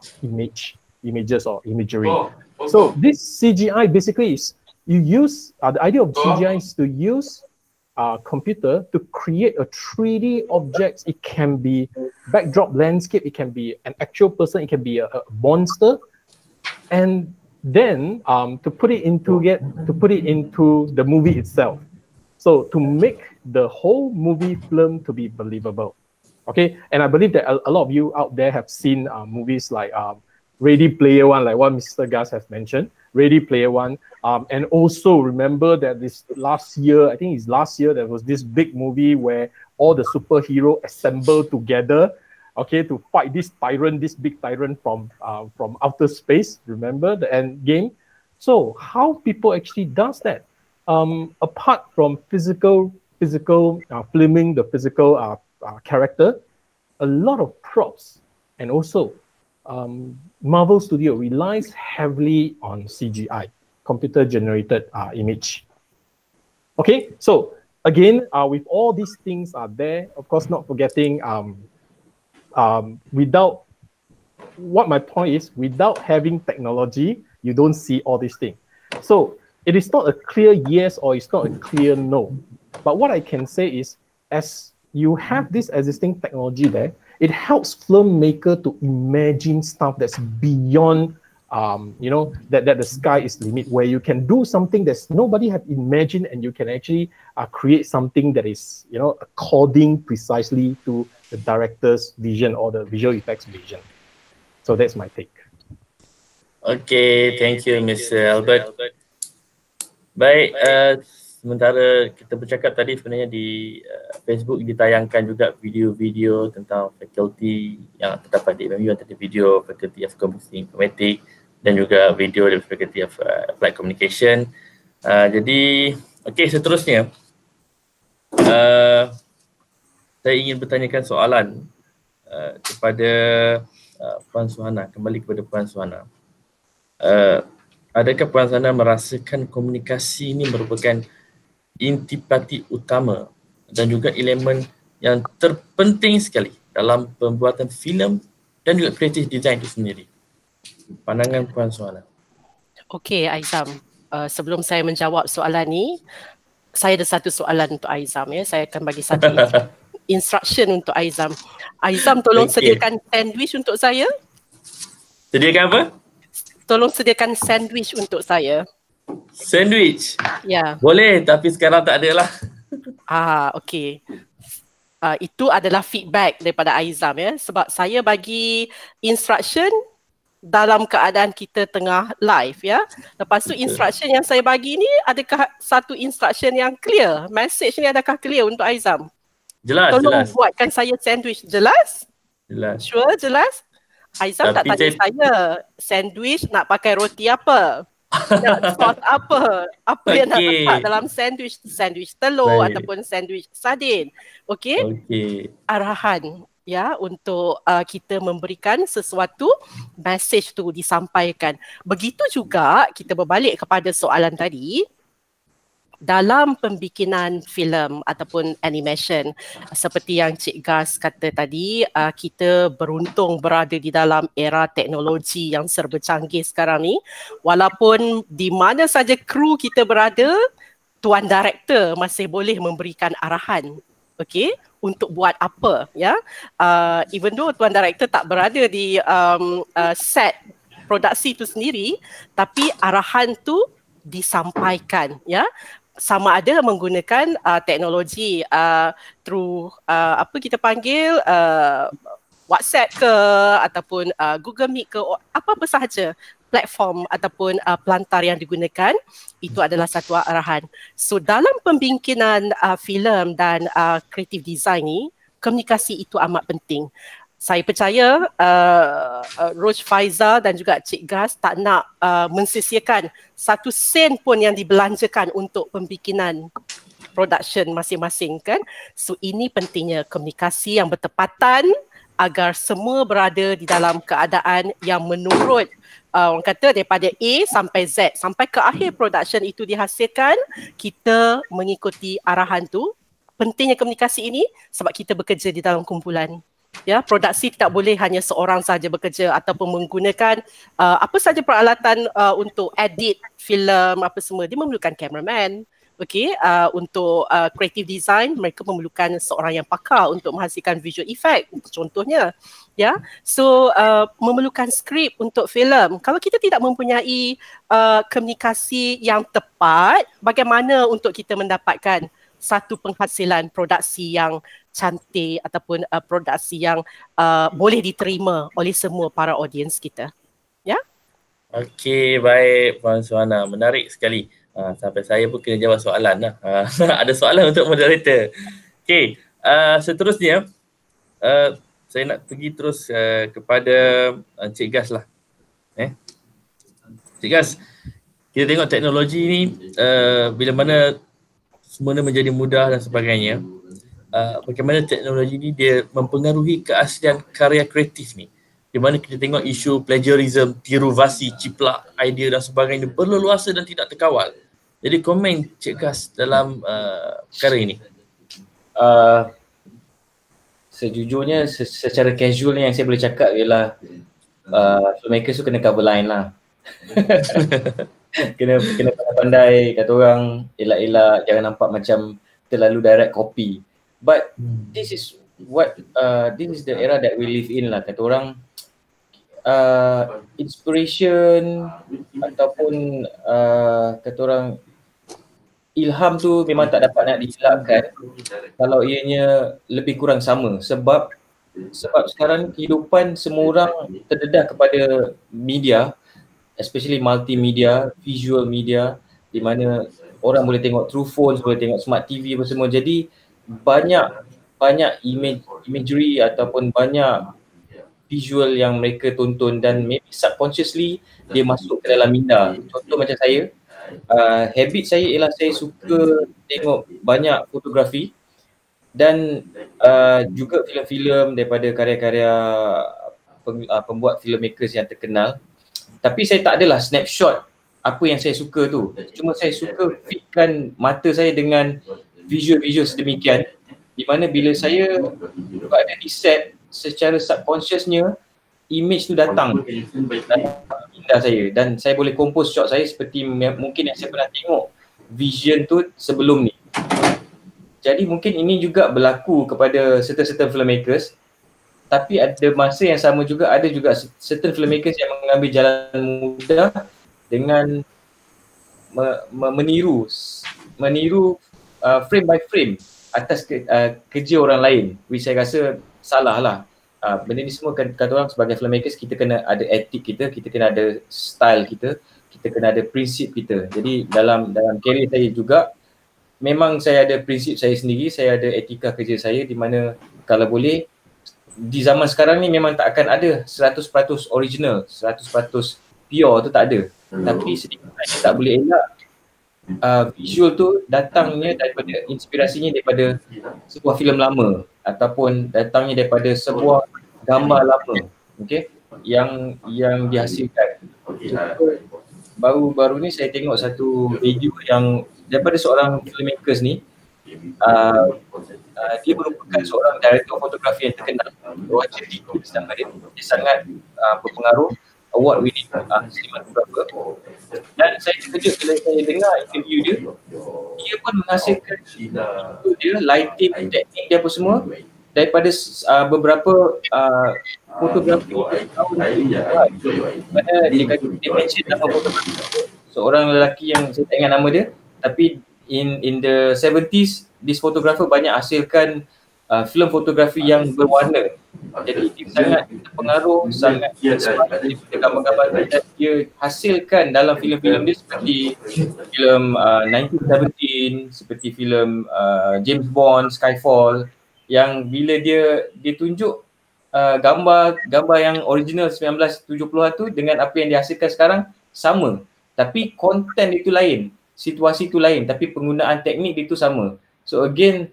images or imagery. So this CGI basically is, you use the idea of CGI is to use computer to create a 3D objects. It can be backdrop landscape, it can be an actual person, it can be a monster, and then to put it into the movie itself. So to make the whole movie film to be believable. Okay, and I believe that a lot of you out there have seen movies like Ready Player One, like what Mr. Gus has mentioned, Ready Player One. And also remember that this last year, I think it's last year, there was this big movie where all the superheroes assembled together, okay, to fight this tyrant, this big tyrant from outer space. Remember the end game? So how people actually does that? Apart from physical filming the physical character, a lot of props, and also Marvel Studio relies heavily on CGI, computer-generated image. Okay, so again, with all these things are there, of course, not forgetting without, what my point is, without having technology, you don't see all these things. So it is not a clear yes or it's not a clear no. But what I can say is, as you have this existing technology there, it helps filmmaker to imagine stuff that's beyond, that the sky is the limit, where you can do something that nobody had imagined, and you can actually create something that is, according precisely to the director's vision or the visual effects vision. So that's my take. Okay, thank you, Mr. Albert. Baik, sementara kita bercakap tadi, sebenarnya di Facebook ditayangkan juga video-video tentang fakulti yang terdapat di MMU, antara video Faculty of Computing Informatics dan juga video dari Faculty of Applied Communication. Jadi, okey, seterusnya saya ingin bertanyakan soalan kepada Puan Suhana, kembali kepada Puan Suhana. Adakah Puan Suhana merasakan komunikasi ini merupakan intipati utama dan juga elemen yang terpenting sekali dalam pembuatan filem dan juga creative design itu sendiri? Pandangan Puan Suhana. Okey, Aizam. Sebelum saya menjawab soalan ni, saya ada satu soalan untuk Aizam. Saya akan bagi satu instruction untuk Aizam. Aizam, tolong sediakan sandwich untuk saya. Sediakan apa? Tolong sediakan sandwich untuk saya. Sandwich? Ya. Boleh, tapi sekarang tak ada lah. Okey. Itu adalah feedback daripada Aizam, sebab saya bagi instruction dalam keadaan kita tengah live, Lepas tu instruction yang saya bagi ni, adakah satu instruction yang clear? Message ni adakah clear untuk Aizam? Jelas, Tolong jelas. buatkan saya sandwich. Jelas? Jelas. Sure, jelas? Aizam tak tanya saya sandwich nak pakai roti apa, nak sos apa yang nak letak dalam sandwich, sandwich telur ataupun sandwich sardin. Okey? Arahan untuk kita memberikan sesuatu message tu disampaikan. Begitu juga kita berbalik kepada soalan tadi. Dalam pembikinan filem ataupun animation, seperti yang Cik Gas kata tadi, kita beruntung berada di dalam era teknologi yang serba canggih sekarang ni. Walaupun di mana saja kru kita berada, tuan director masih boleh memberikan arahan, untuk buat apa, Even though tuan director tak berada di set produksi itu sendiri, tapi arahan tu disampaikan, ya. Sama ada menggunakan teknologi through apa kita panggil WhatsApp ke ataupun Google Meet ke, apa-apa sahaja platform ataupun pelantar yang digunakan, itu adalah satu arahan. So dalam pembikinan filem dan creative design ni, komunikasi itu amat penting. Saya percaya Roj Faizal dan juga Cik Gas tak nak mensisihkan satu sen pun yang dibelanjakan untuk pembikinan production masing-masing kan. So ini pentingnya komunikasi yang bertepatan agar semua berada di dalam keadaan yang menurut orang kata daripada A sampai Z, sampai ke akhir production itu dihasilkan, kita mengikuti arahan tu. Pentingnya komunikasi ini sebab kita bekerja di dalam kumpulan. Ya, produksi tak boleh hanya seorang saja bekerja ataupun menggunakan apa saja peralatan untuk edit filem apa semua. Dia memerlukan cameraman. Okey, untuk creative design mereka memerlukan seorang yang pakar untuk menghasilkan visual effect contohnya. Ya. So memerlukan skrip untuk filem. Kalau kita tidak mempunyai komunikasi yang tepat, bagaimana untuk kita mendapatkan satu penghasilan produksi yang cantik ataupun produksi yang boleh diterima oleh semua para audiens kita. Ya. Okey, baik Puan Suhana, menarik sekali. Sampai saya pun kena jawab soalan lah. Ada soalan untuk moderator. Okey, seterusnya saya nak pergi terus kepada Cik Gas lah. Cik Gas, kita tengok teknologi ni bila mana semuanya menjadi mudah dan sebagainya. Bagaimana teknologi ni dia mempengaruhi keaslian karya kreatif ni. Di mana kita tengok isu plagiarism, tiru vasi, ciplak, idea dan sebagainya berleluasa dan tidak terkawal. Jadi komen Cik Gas dalam perkara ini. Sejujurnya secara casual yang saya boleh cakap ialah filmmakers tu kena cover line lah. kena pandai kata orang, elak-elak, jangan nampak macam terlalu direct copy. But this is the era that we live in lah, kata orang. Inspiration ataupun kata orang ilham tu memang tak dapat nak dielakkan kalau ianya lebih kurang sama, sebab sekarang kehidupan semua orang terdedah kepada media, especially multimedia, visual media, di mana orang boleh tengok through phones, boleh tengok smart TV apa semua. Jadi banyak imagery ataupun banyak visual yang mereka tonton dan maybe subconsciously dia masuk ke dalam minda. Contoh macam saya, habit saya ialah saya suka tengok banyak fotografi dan juga filem-filem daripada karya-karya pembuat filmmakers yang terkenal. Tapi saya tak adalah snapshot apa yang saya suka tu. Cuma saya suka fitkan mata saya dengan visual-visual sedemikian di mana bila saya berada di set, secara subconsciousnya image tu datang minda saya dan saya boleh compose shot saya seperti mungkin yang saya pernah tengok vision tu sebelum ni. Jadi mungkin ini juga berlaku kepada certain filmmakers, tapi ada masa yang sama juga ada juga certain filmmakers yang mengambil jalan mudah dengan meniru frame by frame atas kerja orang lain, which saya rasa salah lah. Benda ni semua kata orang sebagai filmmakers kita kena ada etik kita kena ada style kita kena ada prinsip kita. Jadi dalam career saya juga memang saya ada prinsip saya sendiri, saya ada etika kerja saya di mana kalau boleh di zaman sekarang ni memang tak akan ada 100% original, 100% pure tu tak ada. Tapi sedikit saya tak boleh elak visual tu datangnya daripada inspirasinya daripada sebuah filem lama ataupun datangnya daripada sebuah gambar lama, okey, yang dihasilkan. Baru-baru ni saya tengok satu video yang daripada seorang filmmakers ni, dia merupakan seorang director fotografi yang terkenal, Roger Deakins nama dia. Dia sangat berpengaruh, award winning cinematographer. Dan saya terkejut bila saya dengar interview dia, dia pun menghasilkan video dia, lighting, teknik dia apa semua daripada beberapa fotografi tahun mana dia mention nama fotografi seorang lelaki yang saya tak ingat nama dia, tapi in the 70s this photographer banyak hasilkan filem fotografi yang berwarna. Jadi dia sangat terpengaruh, sangat inspired daripada gambar-gambar dia, dan dia hasilkan dalam filem-filem dia seperti filem 1917, seperti filem James Bond, Skyfall, yang bila dia tunjuk gambar yang original 1970-an tu dengan apa yang dihasilkan sekarang sama, tapi konten itu lain, situasi itu lain, tapi penggunaan teknik itu sama. So again,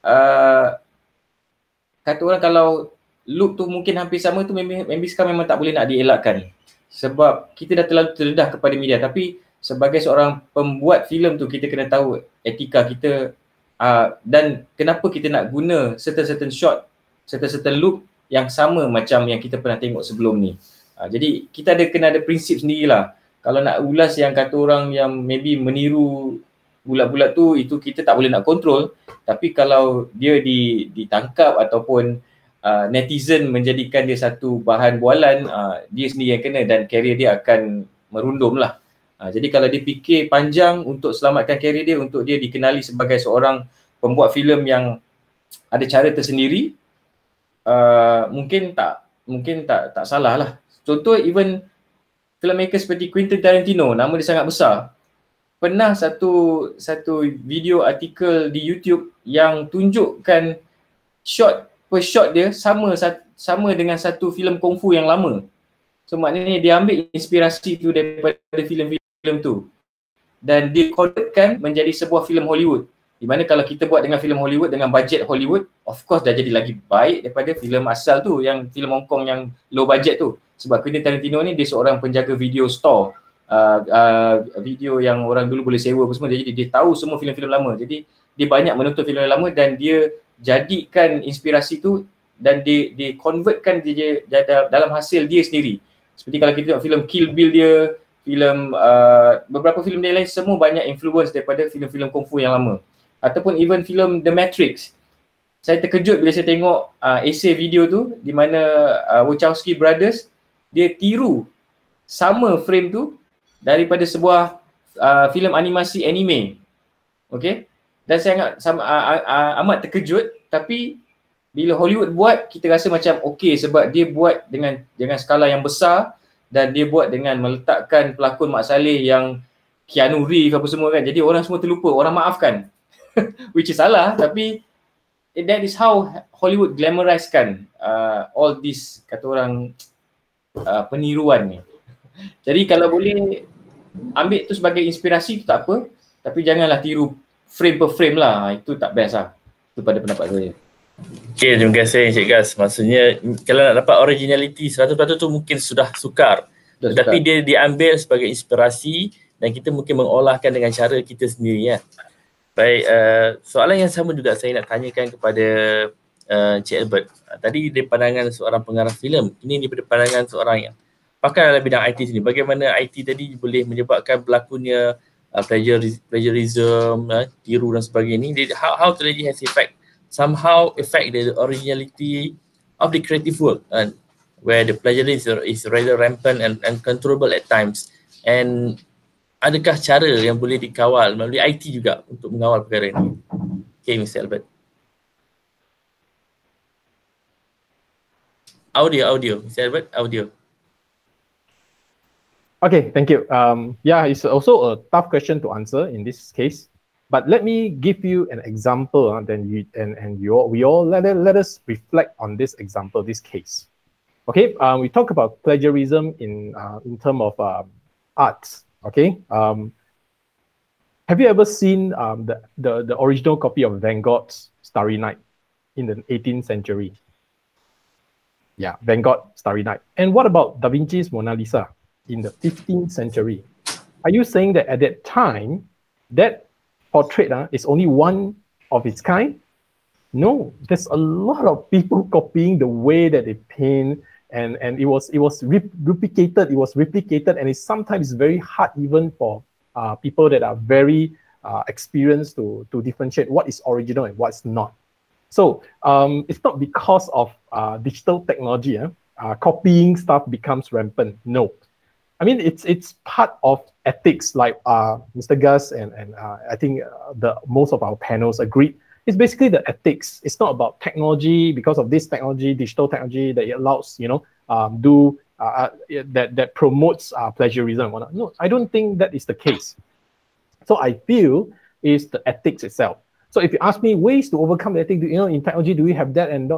kata orang kalau look tu mungkin hampir sama tu maybe sekarang memang tak boleh nak dielakkan sebab kita dah terlalu terdedah kepada media. Tapi sebagai seorang pembuat filem tu kita kena tahu etika kita dan kenapa kita nak guna certain shot, certain look yang sama macam yang kita pernah tengok sebelum ni. Jadi kita kena ada prinsip sendirilah. Kalau nak ulas yang kata orang yang maybe meniru bulat-bulat tu, itu kita tak boleh nak kontrol. Tapi kalau dia ditangkap ataupun netizen menjadikan dia satu bahan bualan, dia sendiri yang kena dan karier dia akan merundum lah. Jadi kalau dia fikir panjang untuk selamatkan karier dia, untuk dia dikenali sebagai seorang pembuat filem yang ada cara tersendiri, mungkin tak salah lah. Contoh even filmmaker seperti Quentin Tarantino, nama dia sangat besar. Pernah satu video artikel di YouTube yang tunjukkan shot per shot dia sama dengan satu filem kungfu yang lama. So maknanya dia ambil inspirasi tu daripada filem-filem tu dan dia convertkan menjadi sebuah filem Hollywood. Di mana kalau kita buat dengan filem Hollywood dengan bajet Hollywood, of course dah jadi lagi baik daripada filem asal tu, yang filem Hong Kong yang low budget tu. Sebab Quentin Tarantino ni dia seorang penjaga video store, video yang orang dulu boleh sewa apa semua. Jadi dia tahu semua filem-filem lama. Jadi dia banyak menonton filem lama dan dia jadikan inspirasi tu dan dia convertkan dia dalam hasil dia sendiri. Seperti kalau kita tengok filem Kill Bill dia, filem beberapa filem dia lain, semua banyak influence daripada filem-filem kungfu yang lama. Ataupun even filem The Matrix. Saya terkejut bila saya tengok essay video tu di mana Wachowski Brothers dia tiru sama frame tu daripada sebuah filem animasi anime. Okay? Dan saya amat terkejut, tapi bila Hollywood buat, kita rasa macam okey sebab dia buat dengan skala yang besar dan dia buat dengan meletakkan pelakon Mak Saleh yang Keanu Reeves apa semua kan. Jadi orang semua terlupa, orang maafkan. Which is salah, tapi that is how Hollywood glamorizkan all this kata orang peniruan ni. Jadi kalau boleh ambil tu sebagai inspirasi tu tak apa, tapi janganlah tiru frame per frame lah, itu tak best lah. Itu pada pendapat saya. Okay, terima kasih Encik Gas. Maksudnya kalau nak dapat originality 100% tu mungkin sudah sukar. Tapi dia diambil sebagai inspirasi dan kita mungkin mengolahkan dengan cara kita sendiri ya. Baik, soalan yang sama juga saya nak tanyakan kepada Encik Albert. Tadi dari pandangan seorang pengarah filem, ini daripada pandangan seorang yang pakar dalam bidang IT sini. Bagaimana IT tadi boleh menyebabkan berlakunya plagiarism, tiru dan sebagainya. How technology has somehow affect the originality of the creative work, where the plagiarism is rather rampant and uncontrollable at times. And adakah cara yang boleh dikawal melalui IT juga untuk mengawal perkara ini? Okay, Mr. Albert. Audio. Mr. Albert, audio. Okay, thank you. Yeah, it's also a tough question to answer in this case. But let me give you an example, then we all let us reflect on this example, this case. Okay, we talk about plagiarism in terms of arts. Okay, have you ever seen the original copy of Van Gogh's Starry Night in the 18th century? Yeah, Van Gogh, Starry Night. And what about Da Vinci's Mona Lisa in the 15th century? Are you saying that at that time, that portrait is only one of its kind? No, there's a lot of people copying the way that they paint, and it was replicated. It was replicated, and it's sometimes very hard even for people that are very experienced to differentiate what is original and what's not. So it's not because of digital technology. copying stuff becomes rampant. No, I mean it's part of ethics, like Mr. Gus and I think most of our panels agreed. It's basically the ethics. It's not about technology, because of this technology, digital technology, that it allows, you know, that promotes plagiarism and whatnot. No, I don't think that is the case. So I feel is the ethics itself. So if you ask me ways to overcome the ethics, you know, in technology, do we have that? And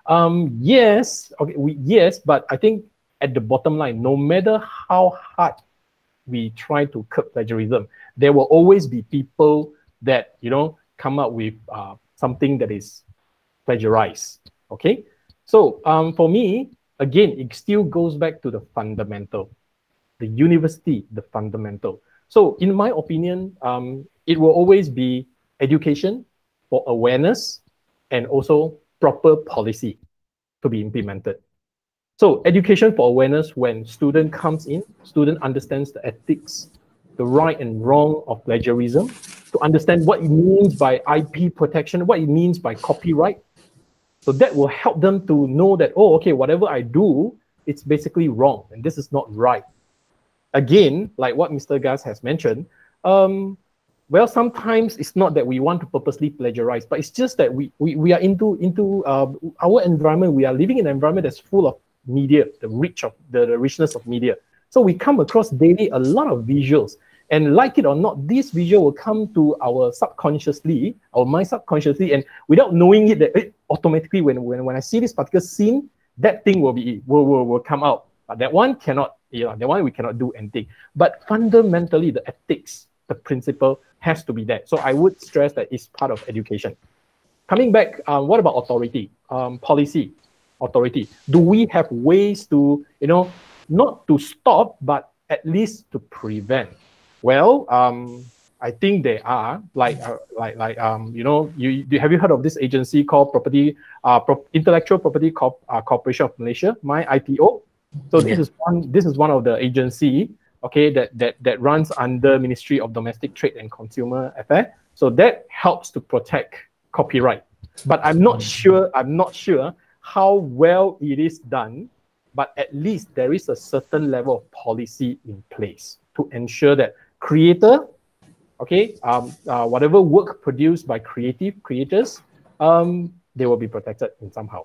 yes, okay, yes, but I think at the bottom line, no matter how hard we try to curb plagiarism, there will always be people that, you know, come up with something that is plagiarized. Okay, so for me, again, it still goes back to the fundamental, the university, the fundamental. So in my opinion, it will always be education for awareness and also proper policy to be implemented. So education for awareness, when student comes in, student understands the ethics, the right and wrong of plagiarism, to understand what it means by IP protection, what it means by copyright. So that will help them to know that, oh, okay, whatever I do, it's basically wrong and this is not right. Again, like what Mr. Gus has mentioned, well, sometimes it's not that we want to purposely plagiarize, but it's just that we are into our environment. We are living in an environment that's full of media, the richness of media. So we come across daily a lot of visuals, and like it or not, this visual will come to our subconsciously, our mind subconsciously, and without knowing it, that automatically when I see this particular scene, that thing will come out. But that one cannot, you know, that one we cannot do anything. But fundamentally, the ethics, the principle has to be there. So I would stress that it's part of education. Coming back, what about authority, policy, authority? Do we have ways to, you know, not to stop, but at least to prevent? Well, I think there are, you know, have you heard of this agency called Intellectual Property Corporation of Malaysia, MyIPO? So this is one of the agency, okay, that runs under Ministry of Domestic Trade and Consumer Affairs. So that helps to protect copyright. But I'm not sure how well it is done, but at least there is a certain level of policy in place to ensure that creator, okay, whatever work produced by creators, they will be protected in somehow.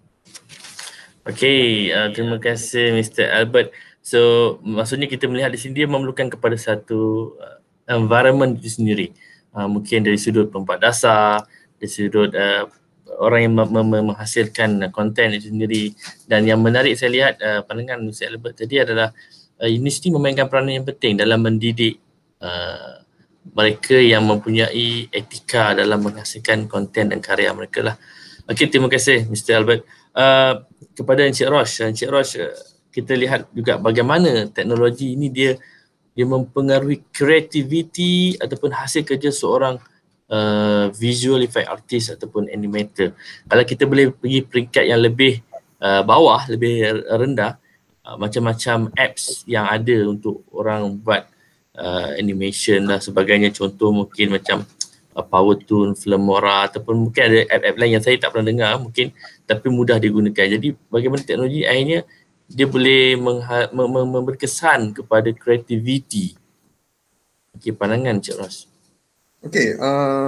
Okay, terima kasih Mr. Albert. So maksudnya kita melihat di sini dia memerlukan kepada satu environment itu sendiri. Mungkin dari sudut perompak dasar, dari sudut orang yang menghasilkan konten itu sendiri. Dan yang menarik saya lihat pandangan Mr. Albert tadi adalah universiti memainkan peranan yang penting dalam mendidik mereka yang mempunyai etika dalam menghasilkan konten dan karya mereka lah. Okay, terima kasih Mr. Albert. Kepada Encik Rosh, kita lihat juga bagaimana teknologi ini dia mempengaruhi kreativiti ataupun hasil kerja seorang visual effect artist ataupun animator. Kalau kita boleh pergi peringkat yang lebih bawah, lebih rendah, macam-macam apps yang ada untuk orang buat animation dan sebagainya. Contoh mungkin macam PowerToon, Filmora, ataupun mungkin ada app-app lain yang saya tak pernah dengar mungkin, tapi mudah digunakan. Jadi bagaimana teknologi akhirnya dia boleh memberi kesan kepada kreativiti. Okey, pandangan Cik Ros. Okey,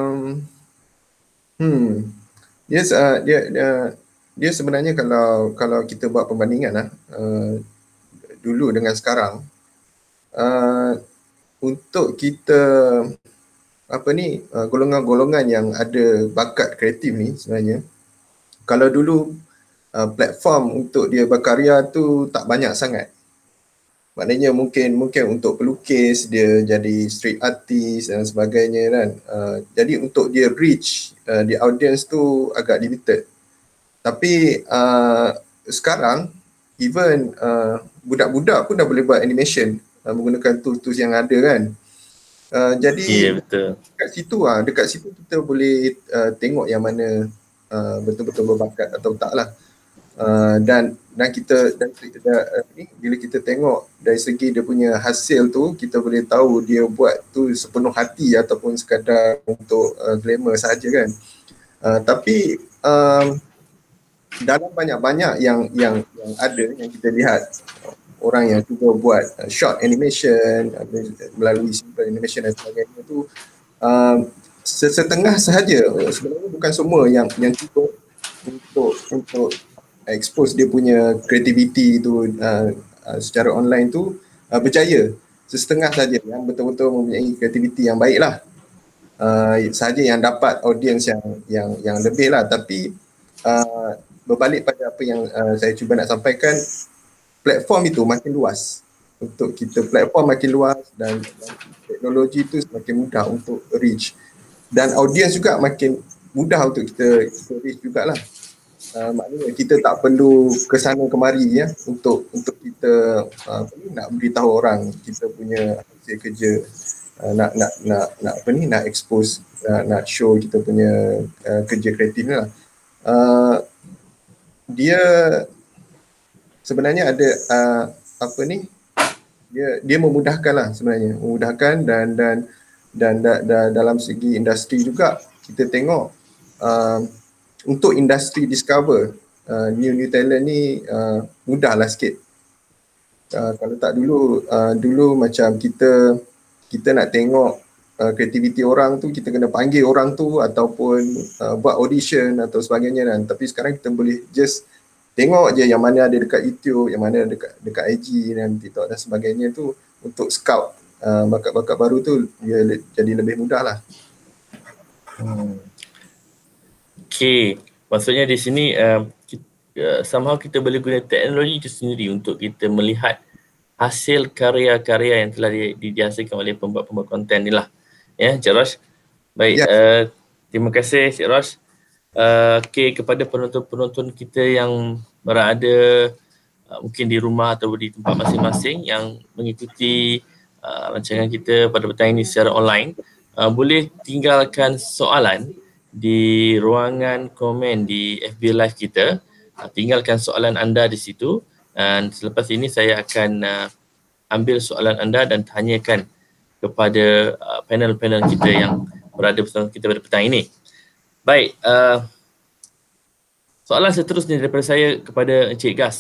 yes, dia sebenarnya kalau kita buat perbandingan dulu dengan sekarang, untuk kita golongan-golongan yang ada bakat kreatif ni sebenarnya, kalau dulu platform untuk dia berkarya tu tak banyak sangat. Maknanya mungkin untuk pelukis dia jadi street artist dan sebagainya kan. Jadi untuk dia reach the audience tu agak limited. Tapi sekarang even budak-budak pun dah boleh buat animation menggunakan tools yang ada kan. Jadi betul. Dekat situ kita boleh tengok yang mana betul-betul berbakat atau tak lah. Dan kita bila kita tengok dari segi dia punya hasil tu, kita boleh tahu dia buat tu sepenuh hati ataupun sekadar untuk glamour sahaja kan. Tapi dalam banyak-banyak yang ada yang kita lihat orang yang cuba buat short animation melalui simple animation dan sebagainya tu setengah sahaja, sebenarnya bukan semua yang cuba untuk expose dia punya creativity tu secara online tu berjaya. Setengah saja yang betul-betul mempunyai kreativiti yang baik lah sahaja yang dapat audience yang lebih lah. Tapi berbalik pada apa yang saya cuba nak sampaikan, platform itu makin luas untuk kita, platform makin luas dan teknologi itu semakin mudah untuk reach, dan audience juga makin mudah untuk kita reach jugalah. Maknanya kita tak perlu ke sana kemari ya untuk kita nak beritahu orang kita punya hasil kerja, nak expose, nak show kita punya kerja kreatif ni lah. Dia sebenarnya ada dia memudahkan lah sebenarnya, memudahkan dan dalam segi industri juga kita tengok untuk industri discover new talent ni mudahlah sikit. Kalau tak dulu macam kita nak tengok kreativiti orang tu, kita kena panggil orang tu ataupun buat audition atau sebagainya kan. Tapi sekarang kita boleh just tengok je yang mana ada dekat YouTube, yang mana dekat IG dan TikTok dan sebagainya tu, untuk scout bakat-bakat baru tu dia jadi lebih mudah lah. Okay, maksudnya di sini somehow kita boleh guna teknologi itu sendiri untuk kita melihat hasil karya-karya yang telah dihasilkan oleh pembuat-pembuat konten ni lah. Ya, Cik Rosh. Baik, terima kasih Cik Rosh. Okay, kepada penonton-penonton kita yang berada mungkin di rumah atau di tempat masing-masing yang mengikuti rancangan kita pada petang ini secara online, boleh tinggalkan soalan di ruangan komen di FB Live kita. Tinggalkan soalan anda di situ, dan selepas ini saya akan ambil soalan anda dan tanyakan kepada panel-panel kita yang berada bersama kita pada petang ini. Baik, soalan seterusnya daripada saya kepada Encik Gas.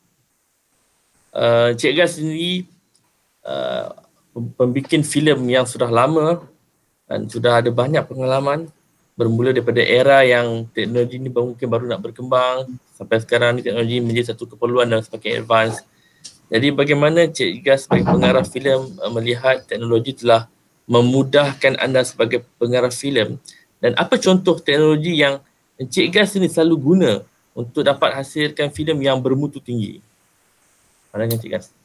Encik Gas sendiri pembikin filem yang sudah lama dan sudah ada banyak pengalaman, bermula daripada era yang teknologi ni mungkin baru nak berkembang sampai sekarang ni teknologi menjadi satu keperluan dan semakin advance. Jadi bagaimana Cik Gas sebagai pengarah filem melihat teknologi telah memudahkan anda sebagai pengarah filem, dan apa contoh teknologi yang Encik Gas ini selalu guna untuk dapat hasilkan filem yang bermutu tinggi? Pandangan Encik Gas.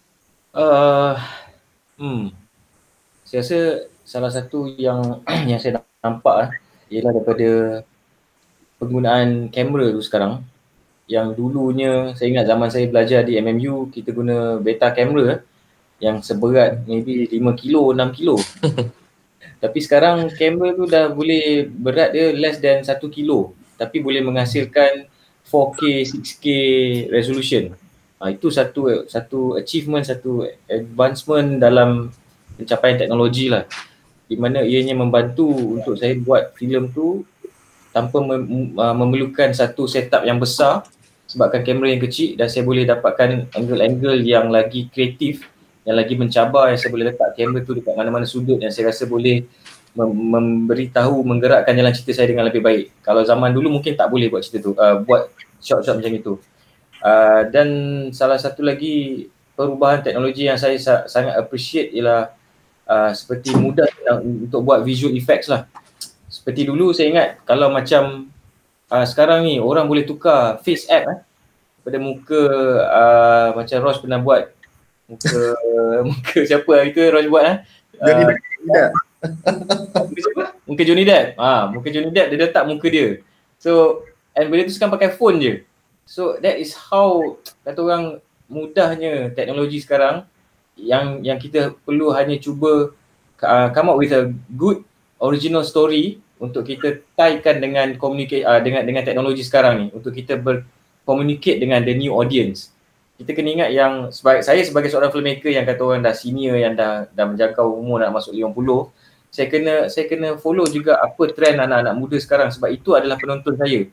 Saya rasa salah satu yang saya nampak ialah daripada penggunaan kamera tu sekarang. Yang dulunya saya ingat zaman saya belajar di MMU, kita guna beta kamera yang seberat maybe 5 kilo, 6 kilo. Tapi sekarang kamera tu dah boleh, berat dia less than 1 kilo, tapi boleh menghasilkan 4K, 6K resolution. Itu satu achievement, satu advancement dalam pencapaian teknologi lah, di mana ianya membantu untuk saya buat filem tu tanpa memerlukan satu setup yang besar sebabkan kamera yang kecil, dan saya boleh dapatkan angle-angle yang lagi kreatif, yang lagi mencabar, yang saya boleh letak kamera tu dekat mana-mana sudut yang saya rasa boleh memberitahu, menggerakkan jalan cerita saya dengan lebih baik. Kalau zaman dulu mungkin tak boleh buat cerita tu, buat shot-shot macam itu. Dan salah satu lagi perubahan teknologi yang saya sangat appreciate ialah seperti mudah untuk buat visual effects lah. Seperti dulu saya ingat kalau macam sekarang ni orang boleh tukar face app pada muka macam Rosh pernah buat muka siapa itu Rosh buat Johnny Depp. Muka Johnny Depp. Muka Johnny Depp dia letak muka dia. So and boleh tu sekarang pakai phone je. So that is how kata orang mudahnya teknologi sekarang, yang kita perlu hanya cuba come up with a good original story untuk kita tiekan dengan dengan teknologi sekarang ni, untuk kita bercommunicate dengan the new audience. Kita kena ingat yang saya sebagai seorang filmmaker yang kata orang dah senior, yang dah menjangkau umur nak masuk 50, saya kena follow juga apa trend anak-anak muda sekarang, sebab itu adalah penonton saya.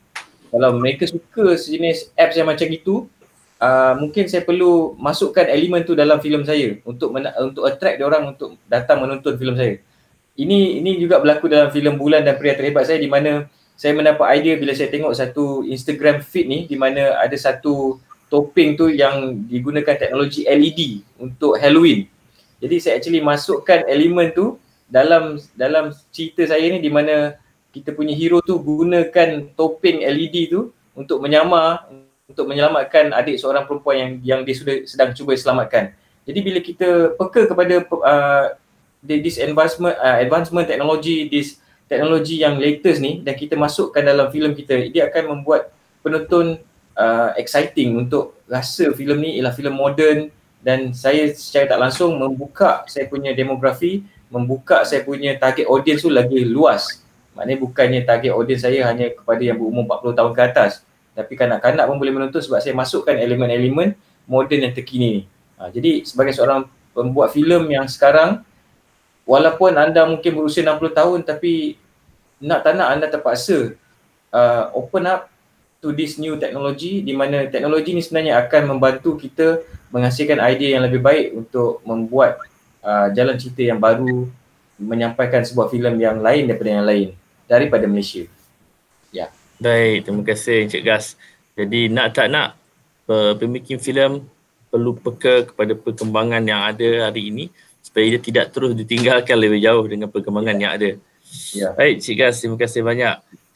kalau mereka suka sejenis apps yang macam itu, mungkin saya perlu masukkan elemen tu dalam filem saya untuk attract dia orang untuk datang menonton filem saya. Ini juga berlaku dalam filem Bulan dan Pria Terhebat saya, di mana saya mendapat idea bila saya tengok satu Instagram feed ni, di mana ada satu topping tu yang digunakan teknologi LED untuk Halloween. Jadi saya actually masukkan elemen tu dalam cerita saya ni, di mana kita punya hero tu gunakan topping LED tu untuk menyelamatkan adik seorang perempuan yang dia sedang cuba selamatkan. Jadi bila kita peka kepada this advancement teknologi, this teknologi yang latest ni, dan kita masukkan dalam filem kita, dia akan membuat penonton exciting untuk rasa filem ni ialah filem moden, dan saya secara tak langsung membuka saya punya demografi, membuka saya punya target audience tu lagi luas. Maknanya bukannya target audience saya hanya kepada yang berumur 40 tahun ke atas, tapi kanak-kanak pun boleh menonton sebab saya masukkan elemen-elemen moden yang terkini ni. Jadi sebagai seorang pembuat filem yang sekarang, walaupun anda mungkin berusia 60 tahun, tapi nak tak nak anda terpaksa open up to this new technology, di mana teknologi ni sebenarnya akan membantu kita menghasilkan idea yang lebih baik untuk membuat jalan cerita yang baru, menyampaikan sebuah filem yang lain daripada yang lain daripada Malaysia. Ya. Baik, terima kasih Encik Gas. Jadi nak tak nak pembikin filem perlu peka kepada perkembangan yang ada hari ini supaya dia tidak terus ditinggalkan lebih jauh dengan perkembangan yang ada. Ya. Baik, Cik Gas, terima kasih banyak.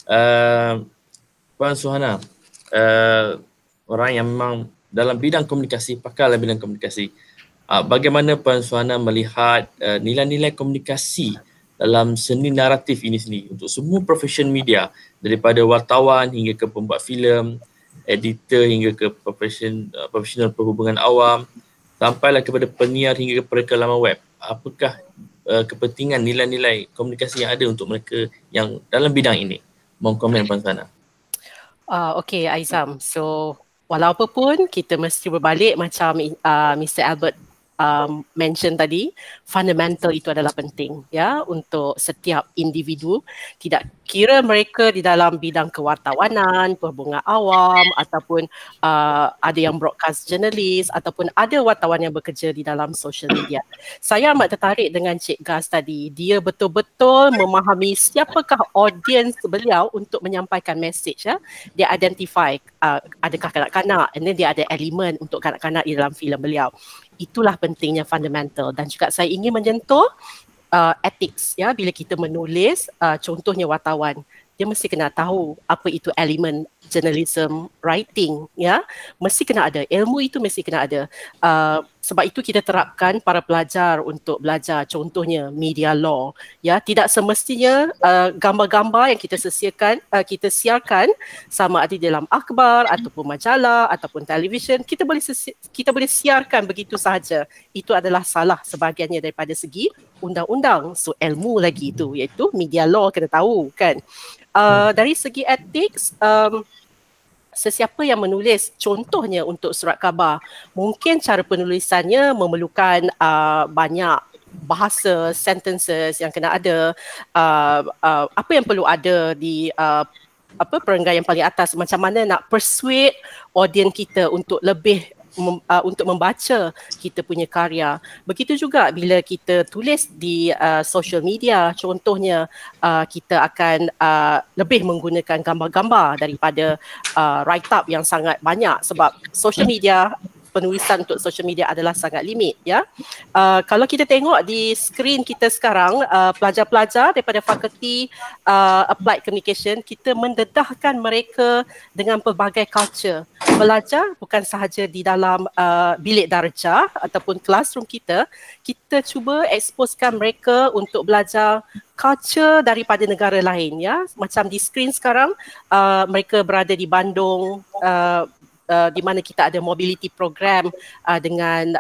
Puan Suhana, orang yang memang dalam bidang komunikasi, pakar dalam bidang komunikasi. Bagaimana Puan Suhana melihat nilai-nilai komunikasi dalam seni naratif ini sendiri untuk semua profession media, daripada wartawan hingga ke pembuat filem, editor hingga ke profesional perhubungan awam, sampailah kepada penyiar hingga ke periklaman web. Apakah kepentingan nilai-nilai komunikasi yang ada untuk mereka yang dalam bidang ini? Mohon komen Puan Suhana. Okay Aizam, so walaupun pun kita mesti berbalik macam Mr. Albert mention tadi, fundamental itu adalah penting ya untuk setiap individu, tidak kira mereka di dalam bidang kewartawanan, perhubungan awam, ataupun ada yang broadcast journalist, ataupun ada wartawan yang bekerja di dalam social media. Saya amat tertarik dengan Cik Gas tadi. Dia betul-betul memahami siapakah audience beliau untuk menyampaikan message ya. Dia identify adakah kanak-kanak, and then dia ada elemen untuk kanak-kanak di dalam filem beliau. Itulah pentingnya fundamental, dan juga saya ingin menyentuh ethics ya. Bila kita menulis, contohnya wartawan, dia mesti kena tahu apa itu elemen journalism writing ya, mesti kena ada ilmu itu, mesti kena ada. Sebab itu kita terapkan para pelajar untuk belajar contohnya media law ya. Tidak semestinya gambar-gambar yang kita siarkan sama ada dalam akhbar ataupun majalah ataupun televisyen kita boleh siarkan begitu sahaja. Itu adalah salah sebahagiannya daripada segi undang-undang. So ilmu lagi itu, iaitu media law kena tahu kan. Dari segi ethics, sesiapa yang menulis contohnya untuk surat khabar, mungkin cara penulisannya memerlukan banyak bahasa, sentences yang kena ada, apa yang perlu ada di perenggan yang paling atas, macam mana nak persuade audience kita untuk lebih untuk membaca kita punya karya. Begitu juga bila kita tulis di social media, contohnya kita akan lebih menggunakan gambar-gambar daripada write-up yang sangat banyak, sebab social media, penulisan untuk social media adalah sangat limit ya. Kalau kita tengok di skrin kita sekarang, pelajar-pelajar daripada fakulti Applied Communication, kita mendedahkan mereka dengan pelbagai culture. Belajar bukan sahaja di dalam bilik darjah ataupun classroom kita cuba exposekan mereka untuk belajar culture daripada negara lain ya. Macam di skrin sekarang, mereka berada di Bandung, di mana kita ada mobility program dengan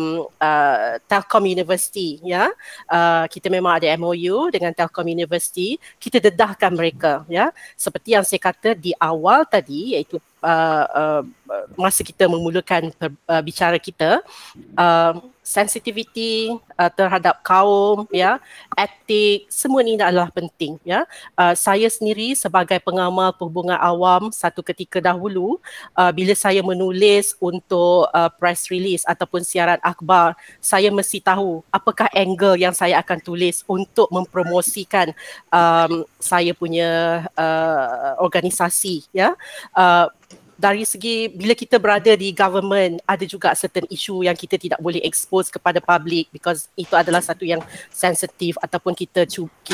Telkom University ya. Kita memang ada MOU dengan Telkom University. Kita dedahkan mereka ya. Seperti yang saya kata di awal tadi, iaitu masa kita memulakan bicara kita, sensitivity terhadap kaum, ya, etik, semua ini adalah penting, ya. Saya sendiri sebagai pengamal perhubungan awam satu ketika dahulu, bila saya menulis untuk press release ataupun siaran akhbar, saya mesti tahu apakah angle yang saya akan tulis untuk mempromosikan saya punya organisasi, ya. Dari segi bila kita berada di government, ada juga certain isu yang kita tidak boleh expose kepada public because itu adalah satu yang sensitif ataupun kita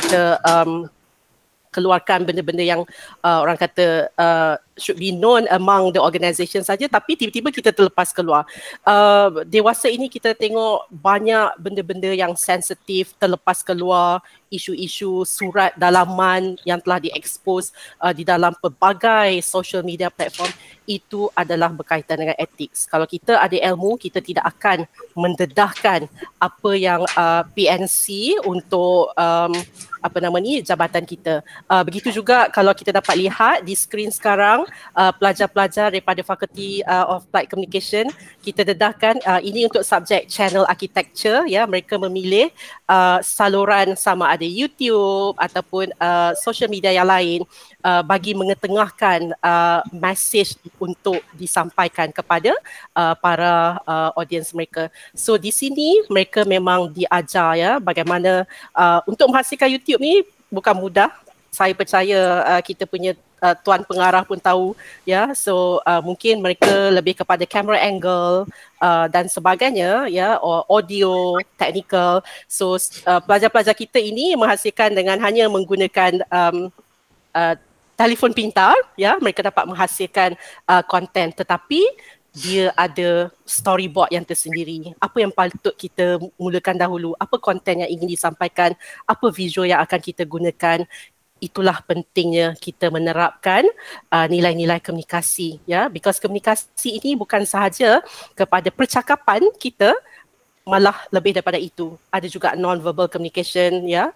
keluarkan benda-benda yang orang kata should be known among the organisation saja, tapi tiba-tiba kita terlepas keluar. Dewasa ini kita tengok banyak benda-benda yang sensitif terlepas keluar, isu-isu surat dalaman yang telah diekspos di dalam pelbagai social media platform. Itu adalah berkaitan dengan etik. Kalau kita ada ilmu, kita tidak akan mendedahkan apa yang PNC untuk jabatan kita. Begitu juga kalau kita dapat lihat di skrin sekarang, pelajar-pelajar daripada Faculty of Flight Communication, kita dedahkan ini untuk subjek channel architecture, ya. Mereka memilih saluran sama ada YouTube ataupun social media yang lain bagi mengetengahkan message untuk disampaikan kepada para audience mereka. So di sini mereka memang diajar, ya, bagaimana untuk menghasilkan YouTube ni bukan mudah. Saya percaya kita punya tuan pengarah pun tahu, ya. So mungkin mereka lebih kepada camera angle dan sebagainya, ya, audio, technical. So pelajar-pelajar kita ini menghasilkan dengan hanya menggunakan telefon pintar, ya, mereka dapat menghasilkan konten, tetapi dia ada storyboard yang tersendiri. Apa yang patut kita mulakan dahulu, apa konten yang ingin disampaikan, apa visual yang akan kita gunakan. Itulah pentingnya kita menerapkan nilai-nilai komunikasi, ya, because komunikasi ini bukan sahaja kepada percakapan kita, malah lebih daripada itu. Ada juga non-verbal communication, ya,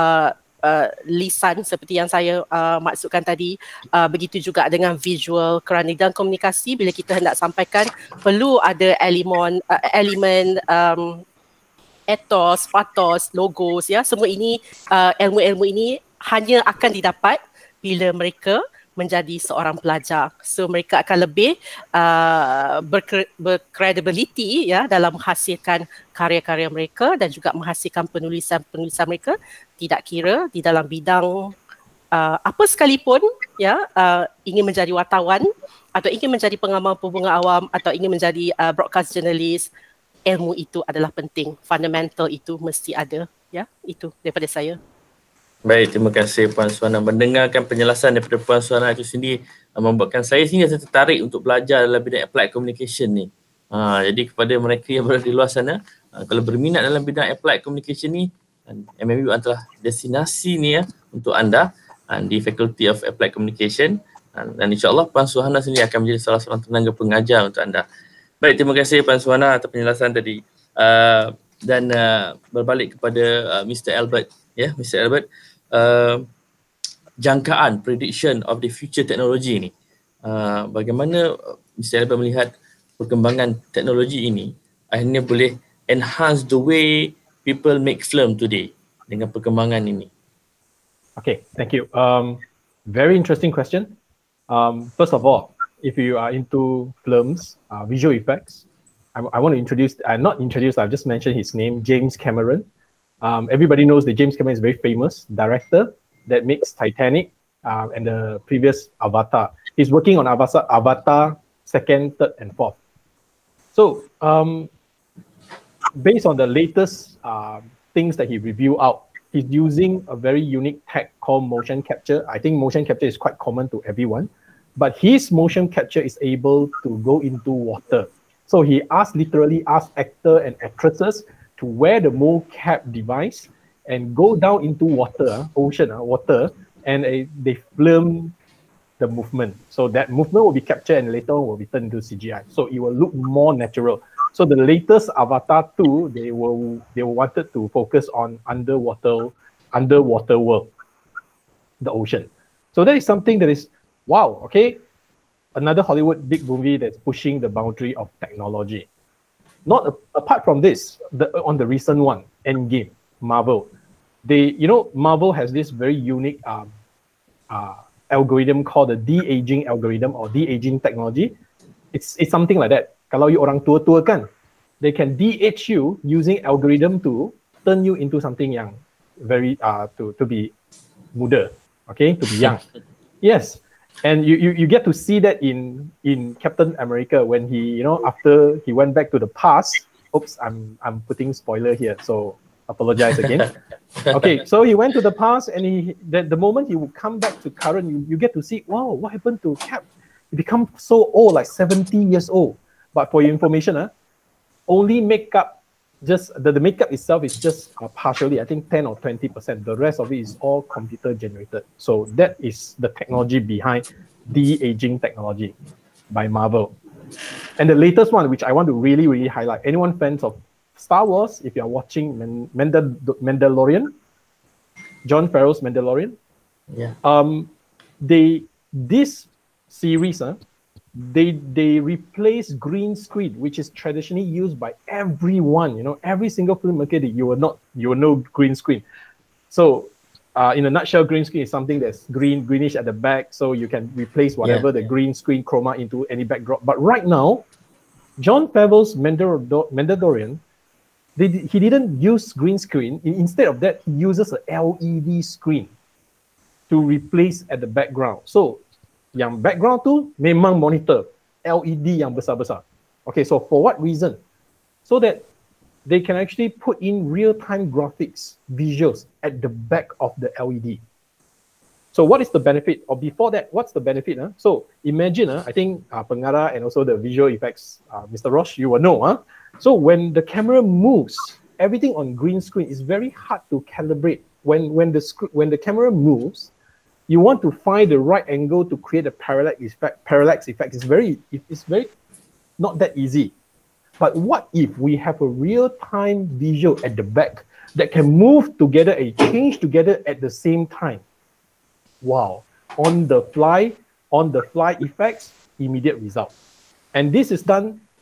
lisan seperti yang saya maksudkan tadi, begitu juga dengan visual, kerana dalam komunikasi bila kita hendak sampaikan perlu ada elemen ethos, pathos, logos, ya. Semua ini ilmu-ilmu ini hanya akan didapat bila mereka menjadi seorang pelajar. So mereka akan lebih berkredibiliti, ya, dalam menghasilkan karya-karya mereka dan juga menghasilkan penulisan-penulisan mereka, tidak kira di dalam bidang apa sekalipun, ya, ingin menjadi wartawan atau ingin menjadi pengamal perhubungan awam atau ingin menjadi broadcast journalist, ilmu itu adalah penting. Fundamental itu mesti ada, ya. Itu daripada saya. Baik, terima kasih Puan Suhana. Mendengarkan penjelasan daripada Puan Suhana itu sendiri membuatkan saya sendiri tertarik untuk belajar dalam bidang applied communication ni. Jadi kepada mereka yang berada di luar sana, kalau berminat dalam bidang applied communication ni, MMU adalah destinasi ni, ya, untuk anda di Faculty of Applied Communication, dan insyaAllah Puan Suhana sendiri akan menjadi salah seorang tenaga pengajar untuk anda. Baik, terima kasih Puan Suhana atas penjelasan tadi. Dan berbalik kepada Mr. Albert, ya, Mr. Albert, jangkaan prediction of the future technology ni, bagaimana Mr. Albert melihat perkembangan teknologi ini akhirnya boleh enhance the way people make film today dengan perkembangan ini? Okay, thank you. Very interesting question. First of all, if you are into films, visual effects, I want to introduce, I've just mentioned his name, James Cameron. Everybody knows that James Cameron is a very famous director that makes Titanic and the previous Avatar. He's working on Avatar 2nd, 3rd and 4th. So based on the latest things that he reviewed out, he's using a very unique tech called motion capture. I think motion capture is quite common to everyone, but his motion capture is able to go into water. So he literally asked actors and actresses to wear the mocap device and go down into water, water, and they film the movement. So that movement will be captured and later on will be turned into CGI. So it will look more natural. So the latest Avatar 2, they wanted to focus on underwater world, the ocean. So that is something that is, wow, okay. another Hollywood big movie that's pushing the boundary of technology. Not apart from this, on the recent one, Endgame, Marvel. Marvel has this very unique algorithm called the de-aging algorithm or de-aging technology. It's something like that. Kalau you orang tua-tua kan, they can de-age you using algorithm to turn you into something young, very to be muda, okay, to be young. Yes, and you get to see that in Captain America when he, after he went back to the past. Oops, I'm putting spoiler here, so apologize again. Okay, so he went to the past, and the moment he would come back to current, you get to see, wow, what happened to Cap? He become so old, like 70 years old. But for your information, only makeup, just the makeup itself is just partially, I think 10 or 20%. The rest of it is all computer generated. So that is the technology behind de-aging technology by Marvel. And the latest one, which I want to really, really highlight, anyone fans of Star Wars, if you're watching Mandalorian, Jon Favreau's Mandalorian, this series, they replace green screen, which is traditionally used by everyone. Every single filmmaker that you will know green screen. So in a nutshell, green screen is something that's greenish at the back, so you can replace whatever the green screen chroma into any backdrop. But right now, Jon Favreau's Mandalorian, he didn't use green screen. Instead of that, he uses a LED screen to replace at the background. So yang background tu memang monitor LED yang besar-besar. Okay, so for what reason? So that they can actually put in real-time graphics, visuals at the back of the LED. So what is the benefit? Or before that, what's the benefit? So imagine, I think pengarah and also the visual effects, Mr. Roche, you will know. So when the camera moves, everything on green screen is very hard to calibrate. When the camera moves, you want to find the right angle to create a parallax effect. It's very not that easy. But what if we have a real-time visual at the back that can move together and change together at the same time? Wow, on the fly effects, immediate result. And this is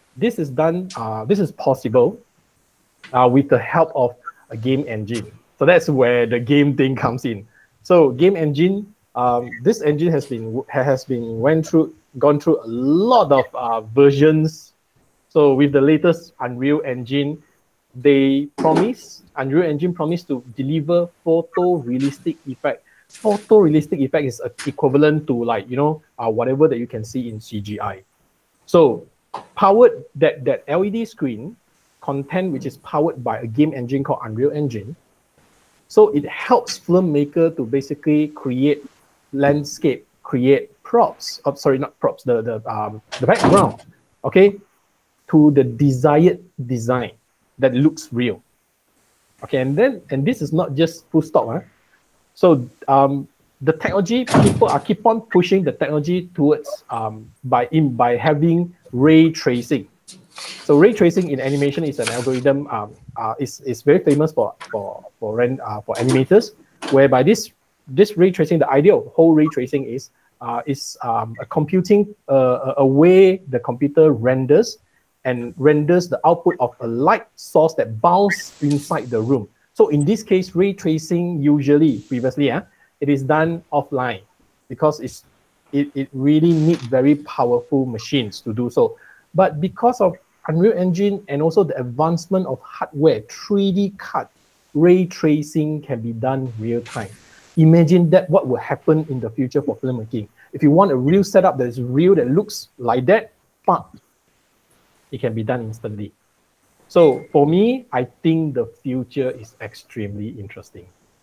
possible with the help of a game engine. So that's where the game thing comes in. So game engine, this engine has gone through a lot of versions. So with the latest Unreal Engine, Unreal Engine promised to deliver photorealistic effect. Photorealistic effect is equivalent to whatever that you can see in CGI. So powered that LED screen content, which is powered by a game engine called Unreal Engine. So it helps filmmaker to basically create landscape, create props. Oh, sorry, not props. The background. Okay, to the desired design that looks real. Okay, and this is not just full stop. So the technology, people keep on pushing the technology towards by having ray tracing. So ray tracing in animation is an algorithm is very famous for animators, whereby this ray tracing, the idea of whole ray tracing is a computing a way the computer renders the output of a light source that bounces inside the room. So in this case, ray tracing previously, it is done offline because it really needs very powerful machines to do so. But because of Unreal Engine and also the advancement of hardware, 3D cut, ray tracing can be done real time. Imagine that what will happen in the future for filmmaking. If you want a real setup that is real, that looks like that, it can be done instantly. So for me, I think the future is extremely interesting.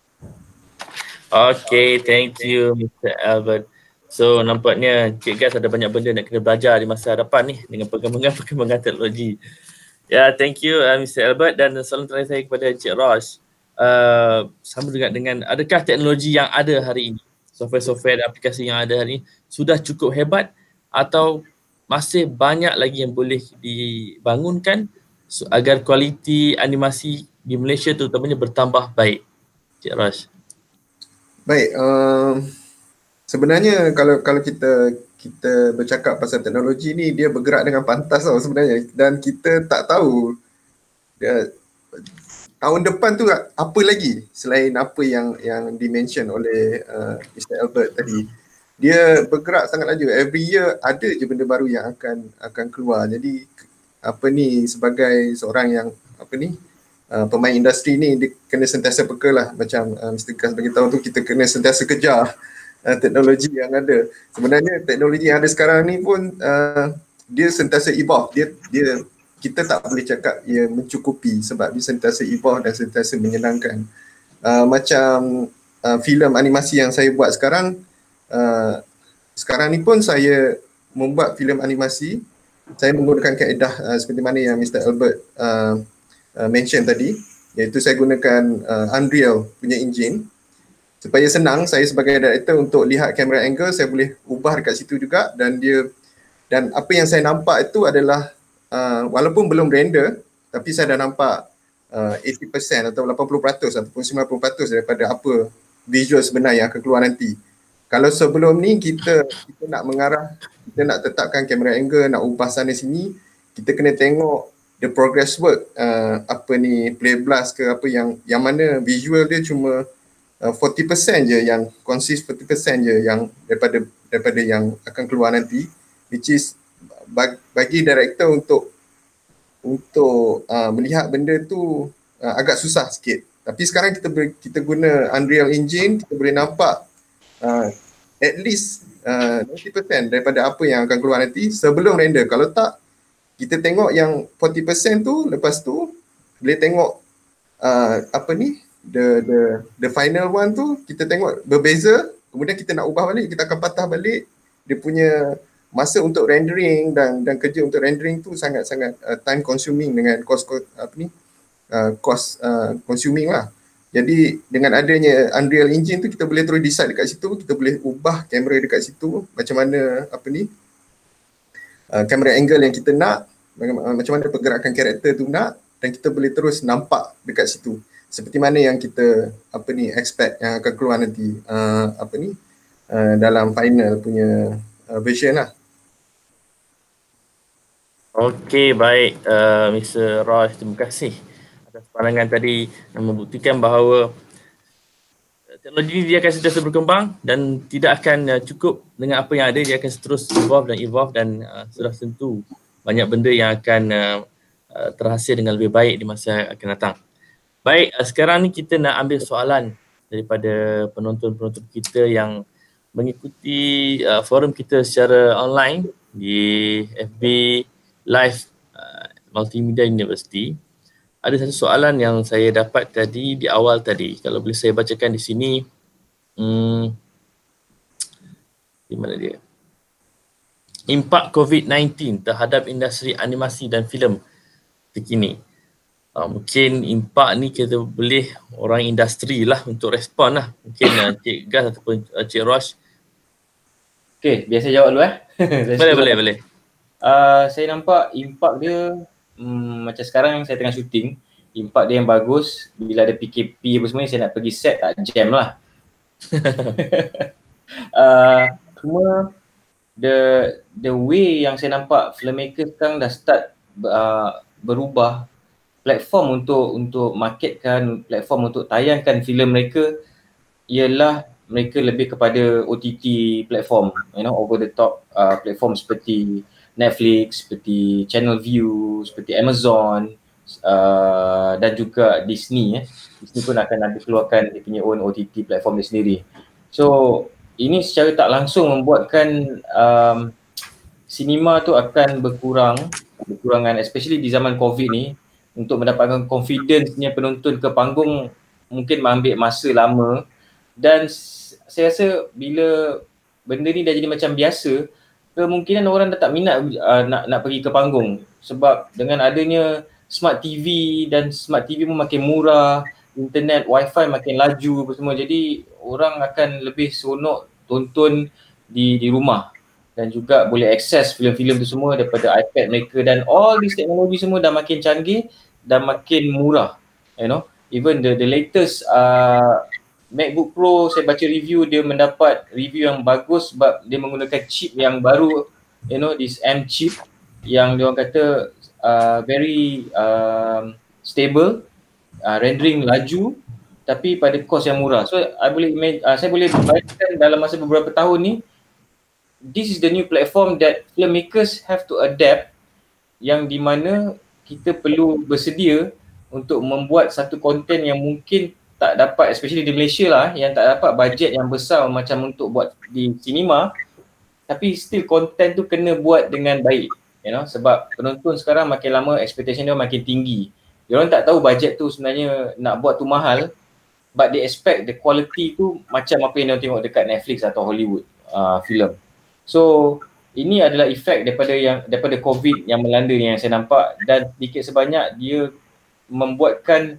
Okay, thank you Mr. Albert. So nampaknya Cik Gas ada banyak benda nak kena belajar di masa hadapan ni dengan perkembangan teknologi. Ya, thank you Mr. Albert, dan soalan terakhir saya kepada Cik Rosh. Sama dengan adakah teknologi yang ada hari ini, software dan aplikasi yang ada hari ini sudah cukup hebat atau masih banyak lagi yang boleh dibangunkan agar kualiti animasi di Malaysia terutamanya bertambah baik? Cik Rosh. Baik, sebenarnya kalau kita bercakap pasal teknologi ni, dia bergerak dengan pantas tau sebenarnya, dan kita tak tahu tahun depan tu apa lagi selain apa yang dimention oleh Mr. Albert tadi. Dia bergerak sangat laju. Every year ada je benda baru yang akan keluar. Jadi sebagai seorang yang pemain industri ni, dia kena sentiasa peka lah, macam Mr. Gas beritahu tu, kita kena sentiasa kejar teknologi yang ada. Sebenarnya teknologi yang ada sekarang ni pun dia sentiasa evolve. Kita tak boleh cakap ia mencukupi sebab dia sentiasa evolve dan sentiasa menyenangkan. Macam filem animasi yang saya buat sekarang, sekarang ni pun saya membuat filem animasi. Saya menggunakan kaedah seperti mana yang Mr. Albert mention tadi, iaitu saya gunakan Unreal punya engine. Supaya senang saya sebagai director untuk lihat camera angle, saya boleh ubah dekat situ juga, dan apa yang saya nampak itu adalah walaupun belum render, tapi saya dah nampak 80% atau 80% ataupun 90% daripada apa visual sebenar yang akan keluar nanti. Kalau sebelum ni kita nak mengarah, kita nak tetapkan camera angle, nak ubah sana sini, kita kena tengok the progress work, play blast ke apa yang mana visual dia cuma 40% je yang consist, 40% je yang daripada yang akan keluar nanti, which is bagi director untuk melihat benda tu agak susah sikit. Tapi sekarang kita guna Unreal Engine, kita boleh nampak at least 90% daripada apa yang akan keluar nanti sebelum render. Kalau tak, kita tengok yang 40% tu, lepas tu boleh tengok the final one tu, kita tengok berbeza, kemudian kita nak ubah balik, kita akan patah balik. Dia punya masa untuk rendering dan kerja untuk rendering tu sangat-sangat time consuming dengan cost consuming lah. Jadi dengan adanya Unreal Engine tu, kita boleh terus decide dekat situ, kita boleh ubah kamera dekat situ, macam mana kamera angle yang kita nak, macam mana pergerakan karakter tu nak, dan kita boleh terus nampak dekat situ seperti mana yang kita expect yang akan keluar nanti dalam final punya version lah. Okey, baik Mr. Roy, terima kasih atas pandangan tadi yang membuktikan bahawa teknologi ini dia akan sentiasa berkembang dan tidak akan cukup dengan apa yang ada, dia akan terus evolve dan sudah tentu banyak benda yang akan terhasil dengan lebih baik di masa akan datang. Baik, sekarang ni kita nak ambil soalan daripada penonton-penonton kita yang mengikuti forum kita secara online di FB Live Multimedia University. Ada satu soalan yang saya dapat tadi di awal tadi. Kalau boleh saya bacakan di sini. Di mana dia? Impak COVID-19 terhadap industri animasi dan filem terkini. Mungkin impak ni kita boleh orang industri lah untuk respon lah. Mungkin Cik Gas ataupun Cik Rosh. Okay, biasa jawab dulu Boleh. Saya nampak impak dia macam sekarang saya tengah syuting, impak dia yang bagus. Bila ada PKP apa semua, saya nak pergi set tak jam lah. Cuma the way yang saya nampak filmmaker sekarang dah start berubah platform untuk marketkan, platform untuk tayangkan filem mereka ialah mereka lebih kepada OTT platform, over the top platform seperti Netflix, seperti Channel View, seperti Amazon dan juga Disney. Disney pun akan nanti keluarkan dia punya own OTT platform dia sendiri. So ini secara tak langsung membuatkan sinema tu akan berkurangan, especially di zaman COVID ni. Untuk mendapatkan confidence-nya penonton ke panggung mungkin mengambil masa lama, dan saya rasa bila benda ni dah jadi macam biasa, kemungkinan orang dah tak minat nak pergi ke panggung, sebab dengan adanya smart TV dan smart TV pun makin murah, internet, wifi makin laju apa semua, jadi orang akan lebih seronok tonton di rumah dan juga boleh akses filem-filem tu semua daripada iPad mereka, dan all this teknologi semua dah makin canggih dan makin murah, even the latest MacBook Pro saya baca review, dia mendapat review yang bagus sebab dia menggunakan chip yang baru, you know, this M chip yang dia orang kata very stable, rendering laju tapi pada kos yang murah. So saya boleh bayangkan dalam masa beberapa tahun ni, this is the new platform that filmmakers have to adapt, yang di mana kita perlu bersedia untuk membuat satu konten yang mungkin tak dapat, especially di Malaysia lah, yang tak dapat bajet yang besar macam untuk buat di sinema, tapi still konten tu kena buat dengan baik, you know, sebab penonton sekarang makin lama expectation dia makin tinggi. Dia orang tak tahu bajet tu sebenarnya nak buat tu mahal, but they expect the quality tu macam apa yang dia tengok dekat Netflix atau Hollywood film. So ini adalah efek daripada COVID yang melanda ni yang saya nampak, dan sedikit sebanyak dia membuatkan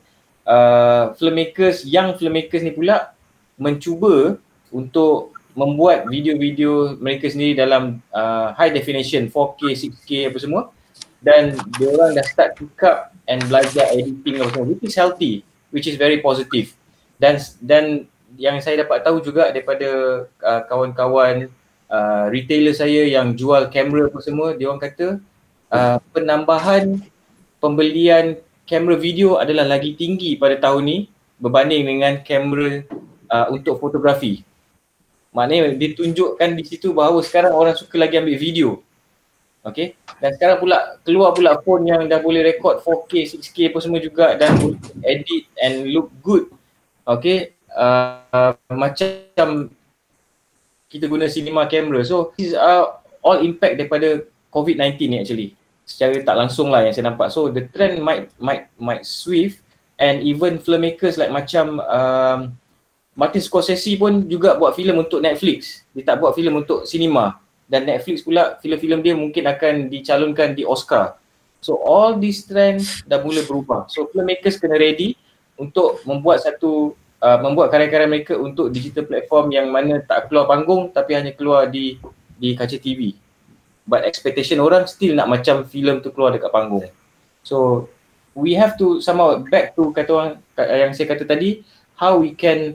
young filmmakers ni pula mencuba untuk membuat video-video mereka sendiri dalam high definition 4K, 6K apa semua, dan dia orang dah start pick up and belajar editing apa semua, which is healthy, which is very positive. Dan yang saya dapat tahu juga daripada kawan-kawan retailer saya yang jual kamera apa semua, dia orang kata penambahan pembelian kamera video adalah lagi tinggi pada tahun ni berbanding dengan kamera untuk fotografi. Maknanya ditunjukkan di situ bahawa sekarang orang suka lagi ambil video. Okay, dan sekarang pula keluar pula phone yang dah boleh record 4K, 6K apa semua juga, dan boleh edit and look good. Okay, macam kita guna cinema camera. So these are all impact daripada COVID-19 ni actually. Secara tak langsung lah yang saya nampak. So the trend might swift, and even filmmakers like macam Martin Scorsese pun juga buat filem untuk Netflix. Dia tak buat filem untuk cinema. Dan Netflix pula filem-filem dia mungkin akan dicalonkan di Oscar. So all these trend dah mula berubah. So filmmakers kena ready untuk membuat membuat karya-karya mereka untuk digital platform yang mana tak keluar panggung tapi hanya keluar di kaca TV. But expectation orang still nak macam filem tu keluar dekat panggung. So we have to somehow back to kata orang yang saya kata tadi, how we can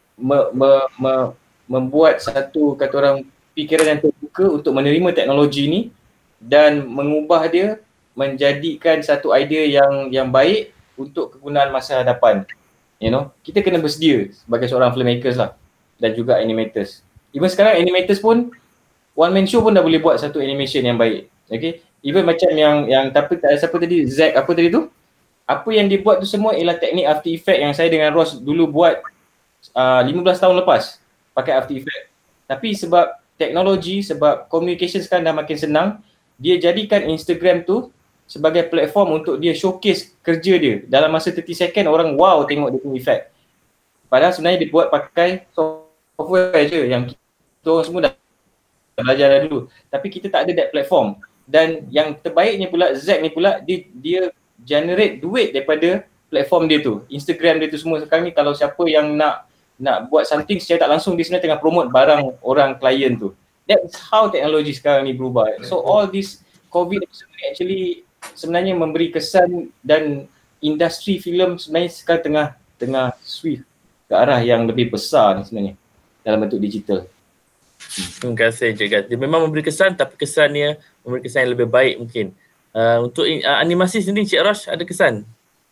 membuat satu kata orang fikiran yang terbuka untuk menerima teknologi ni dan mengubah dia menjadikan satu idea yang baik untuk kegunaan masa hadapan. You know, kita kena bersedia sebagai seorang filmmakers lah, dan juga animators. Even sekarang animators pun one man show pun dah boleh buat satu animation yang baik. Okay, even macam yang siapa tadi, Zack apa tadi tu, apa yang dia buat tu semua ialah teknik After Effects yang saya dengan Ross dulu buat 15 tahun lepas pakai After Effects. Tapi sebab teknologi, sebab communication sekarang dah makin senang, dia jadikan Instagram tu sebagai platform untuk dia showcase kerja dia. Dalam masa 30 second orang wow tengok dia punya effect. Padahal sebenarnya dia buat pakai software je yang kita orang semua dah belajar dah dulu. Tapi kita tak ada that platform. Dan yang terbaiknya pula, Zack ni pula, dia generate duit daripada platform dia tu. Instagram dia tu semua sekarang ni, kalau siapa yang nak buat something secara tak langsung, dia sebenarnya tengah promote barang orang klien tu. That's how teknologi sekarang ni berubah. So all this COVID actually sebenarnya memberi kesan, dan industri filem sebenarnya sekarang tengah swift ke arah yang lebih besar ni sebenarnya dalam bentuk digital. Terima kasih juga. Dia memang memberi kesan, tapi kesannya memberi kesan yang lebih baik mungkin. Untuk animasi sendiri, Cik Rosh ada kesan?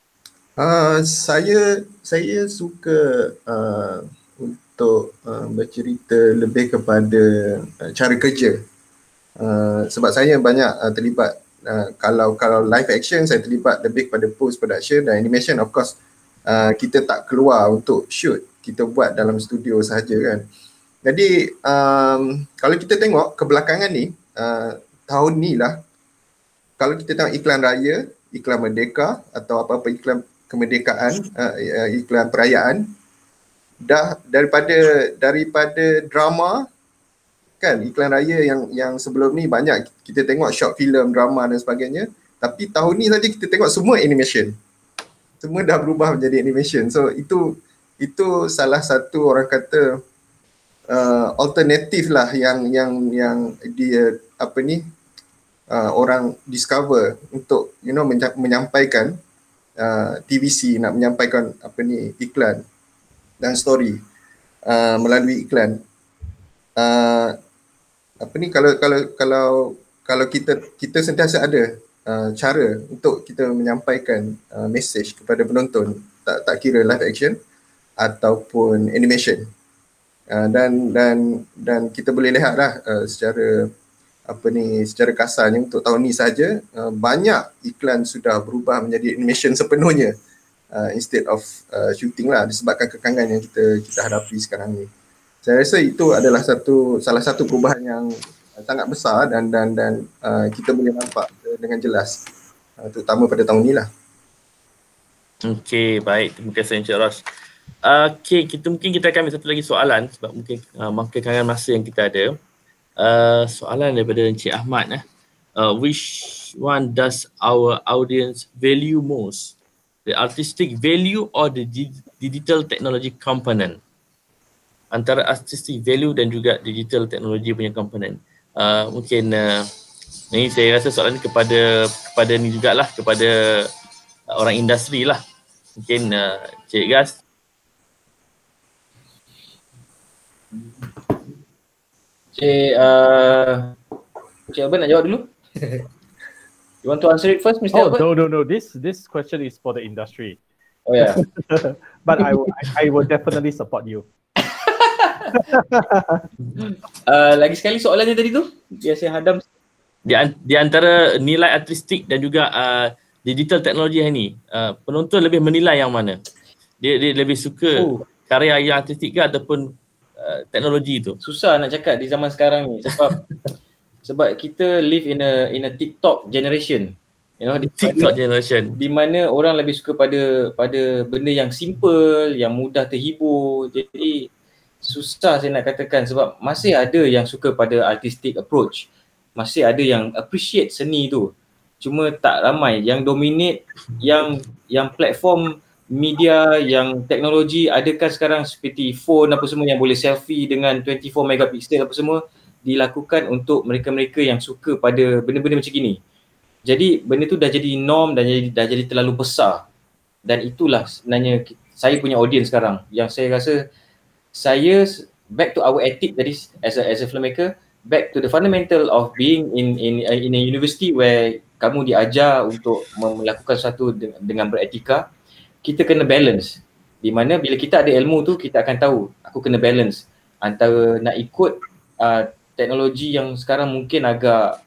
Saya suka untuk bercerita lebih kepada cara kerja. Sebab saya banyak terlibat, kalau live action saya terlibat lebih kepada post production, dan animation of course kita tak keluar untuk shoot, kita buat dalam studio sahaja kan. Jadi kalau kita tengok kebelakangan ni, tahun ni lah, kalau kita tengok iklan raya, iklan Merdeka atau apa-apa iklan kemerdekaan, iklan perayaan, dah daripada drama kan, iklan raya yang sebelum ni banyak kita tengok short film, drama dan sebagainya, tapi tahun ni saja kita tengok semua animation. Semua dah berubah menjadi animation. So itu salah satu orang kata alternatif lah yang dia orang discover untuk menyampaikan TVC, nak menyampaikan iklan dan story. melalui iklan. Apa ni, kalau kita sentiasa ada cara untuk kita menyampaikan message kepada penonton, tak kira live action ataupun animation. Dan kita boleh lihatlah secara kasarnya untuk tahun ni saja banyak iklan sudah berubah menjadi animation sepenuhnya instead of shooting lah, disebabkan kekangan yang kita hadapi sekarang ni. Saya rasa itu adalah salah satu perubahan yang sangat besar dan kita boleh nampak dengan jelas terutama pada tahun ni lah. Okey, baik. Terima kasih Encik Rosh. Okey, kita akan ambil satu lagi soalan sebab mungkin kekangan masa yang kita ada. Soalan daripada Encik Ahmad. Which one does our audience value most? The artistic value or the digital technology component? Antara artistic value dan juga digital technology punya component. Mungkin ni saya rasa soalan ni kepada ni jugalah, kepada orang industri lah. Mungkin Cik Gas. Cik Alban nak jawab dulu. You want to answer it first, Mr. Albert? No. This question is for the industry. Oh yeah. But I will definitely support you. Lagi sekali soalannya tadi tu, biar saya hadam. Di antara nilai artistik dan juga digital teknologi hari ni, penonton lebih menilai yang mana? Dia lebih suka karya yang artistik ke ataupun teknologi tu? Susah nak cakap di zaman sekarang ni sebab kita live in a TikTok generation. You know, TikTok generation. Di mana orang lebih suka pada benda yang simple, yang mudah terhibur. Jadi susah saya nak katakan sebab masih ada yang suka pada artistic approach. Masih ada yang appreciate seni tu. Cuma tak ramai yang dominate, yang platform media, yang teknologi adakah sekarang seperti phone apa semua yang boleh selfie dengan 24 megapiksel apa semua dilakukan untuk mereka-mereka yang suka pada benda-benda macam gini. Jadi benda tu dah jadi norm dan dah jadi terlalu besar. Dan itulah sebenarnya saya punya audience sekarang yang saya rasa saya back to our ethic tadi as a filmmaker, back to the fundamental of being in a university where kamu diajar untuk melakukan sesuatu dengan beretika. Kita kena balance. Di mana bila kita ada ilmu tu kita akan tahu aku kena balance antara nak ikut teknologi yang sekarang mungkin agak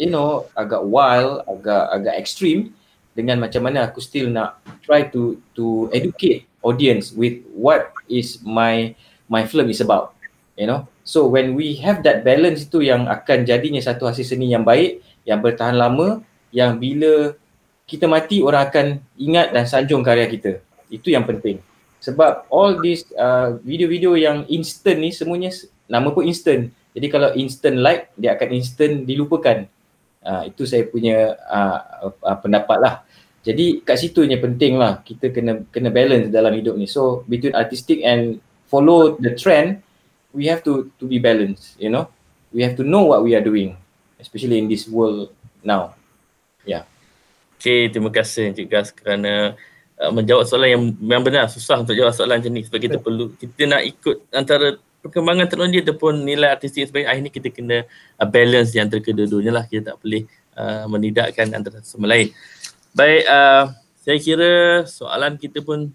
agak wild, agak extreme dengan macam mana aku still nak try to educate audience with what is my film is about, you know. So when we have that balance itu yang akan jadinya satu hasil seni yang baik, yang bertahan lama, yang bila kita mati orang akan ingat dan sanjung karya kita. Itu yang penting. Sebab all this video-video yang instant ni semuanya nama pun instant. Jadi kalau instant like dia akan instant dilupakan. Itu saya punya pendapat lah. Jadi kat situ yang penting lah kita kena balance dalam hidup ni. So between artistic and follow the trend, we have to be balanced, you know. We have to know what we are doing, especially in this world now. Yeah. Okay, terima kasih Encik Gas kerana menjawab soalan yang benar. Susah untuk jawab soalan macam ni sebab kita nak ikut antara perkembangan teknologi ataupun nilai artistik sebagai akhir ni kita kena balance yang antara kedua-duanya lah. Kita tak boleh menidakkan antara satu sama lain. Baik, saya kira soalan kita pun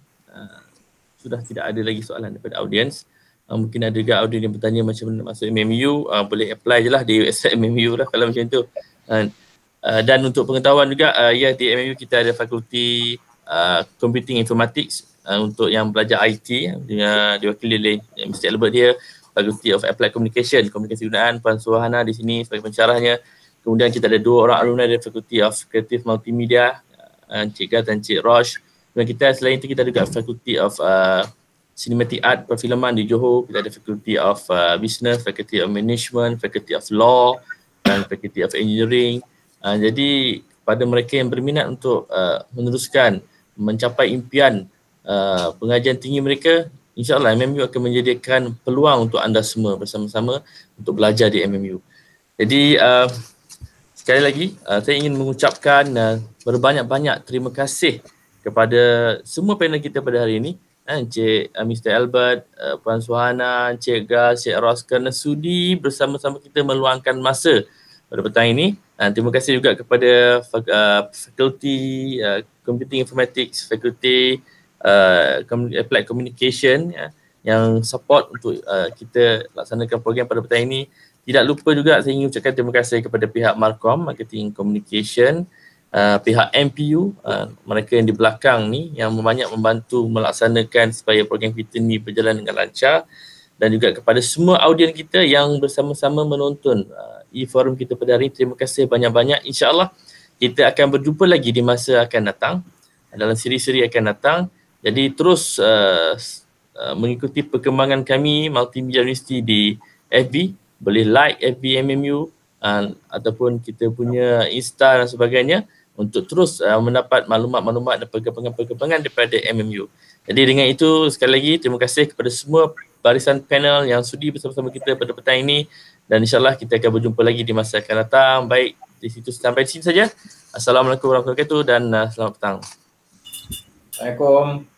sudah tidak ada lagi soalan daripada audiens. Mungkin ada juga audiens yang bertanya macam mana masuk MMU, boleh apply je lah di website MMU lah kalau macam tu. Dan untuk pengetahuan juga, ya di MMU kita ada fakulti Computing Informatics untuk yang belajar IT, diwakili oleh Mr. Albert dia, Faculty of Applied Communication, Komunikasi Gunaan, Puan Suhana di sini sebagai pensyarahnya. Kemudian kita ada 2 orang alumni dari Faculty of Creative Multimedia, Encik Gas dan Encik Rosh. Dan kita selain itu kita ada juga Faculty of Cinematic Art Perfilman di Johor. Kita ada Faculty of Business, Faculty of Management, Faculty of Law dan Faculty of Engineering. Jadi pada mereka yang berminat untuk meneruskan mencapai impian pengajian tinggi mereka, insyaAllah MMU akan menyediakan peluang untuk anda semua bersama-sama untuk belajar di MMU. Jadi sekali lagi saya ingin mengucapkan berbanyak-banyak terima kasih kepada semua panel kita pada hari ini. Encik Mr. Albert, Puan Suhana, Encik Gas, Encik Ros kerana sudi bersama-sama kita meluangkan masa pada petang ini. Terima kasih juga kepada fakulti Computing Informatics, fakulti Applied Communication yang support untuk kita laksanakan program pada petang ini. Tidak lupa juga saya ingin ucapkan terima kasih kepada pihak Marcom, Marketing Communication, pihak MPU, mereka yang di belakang ni yang banyak membantu melaksanakan supaya program kita ni berjalan dengan lancar, dan juga kepada semua audien kita yang bersama-sama menonton e-forum kita pada hari ini. Terima kasih banyak-banyak. InsyaAllah kita akan berjumpa lagi di masa akan datang, dalam siri-siri akan datang. Jadi terus mengikuti perkembangan kami Multimedia University di FB, boleh like FB MMU ataupun kita punya Insta dan sebagainya untuk terus mendapat maklumat-maklumat dan perkembangan-perkembangan daripada MMU. Jadi dengan itu sekali lagi terima kasih kepada semua barisan panel yang sudi bersama-sama kita pada petang ini, dan insyaAllah kita akan berjumpa lagi di masa akan datang. Baik, di situ sampai di sini saja. Assalamualaikum warahmatullahi wabarakatuh dan selamat petang. Assalamualaikum.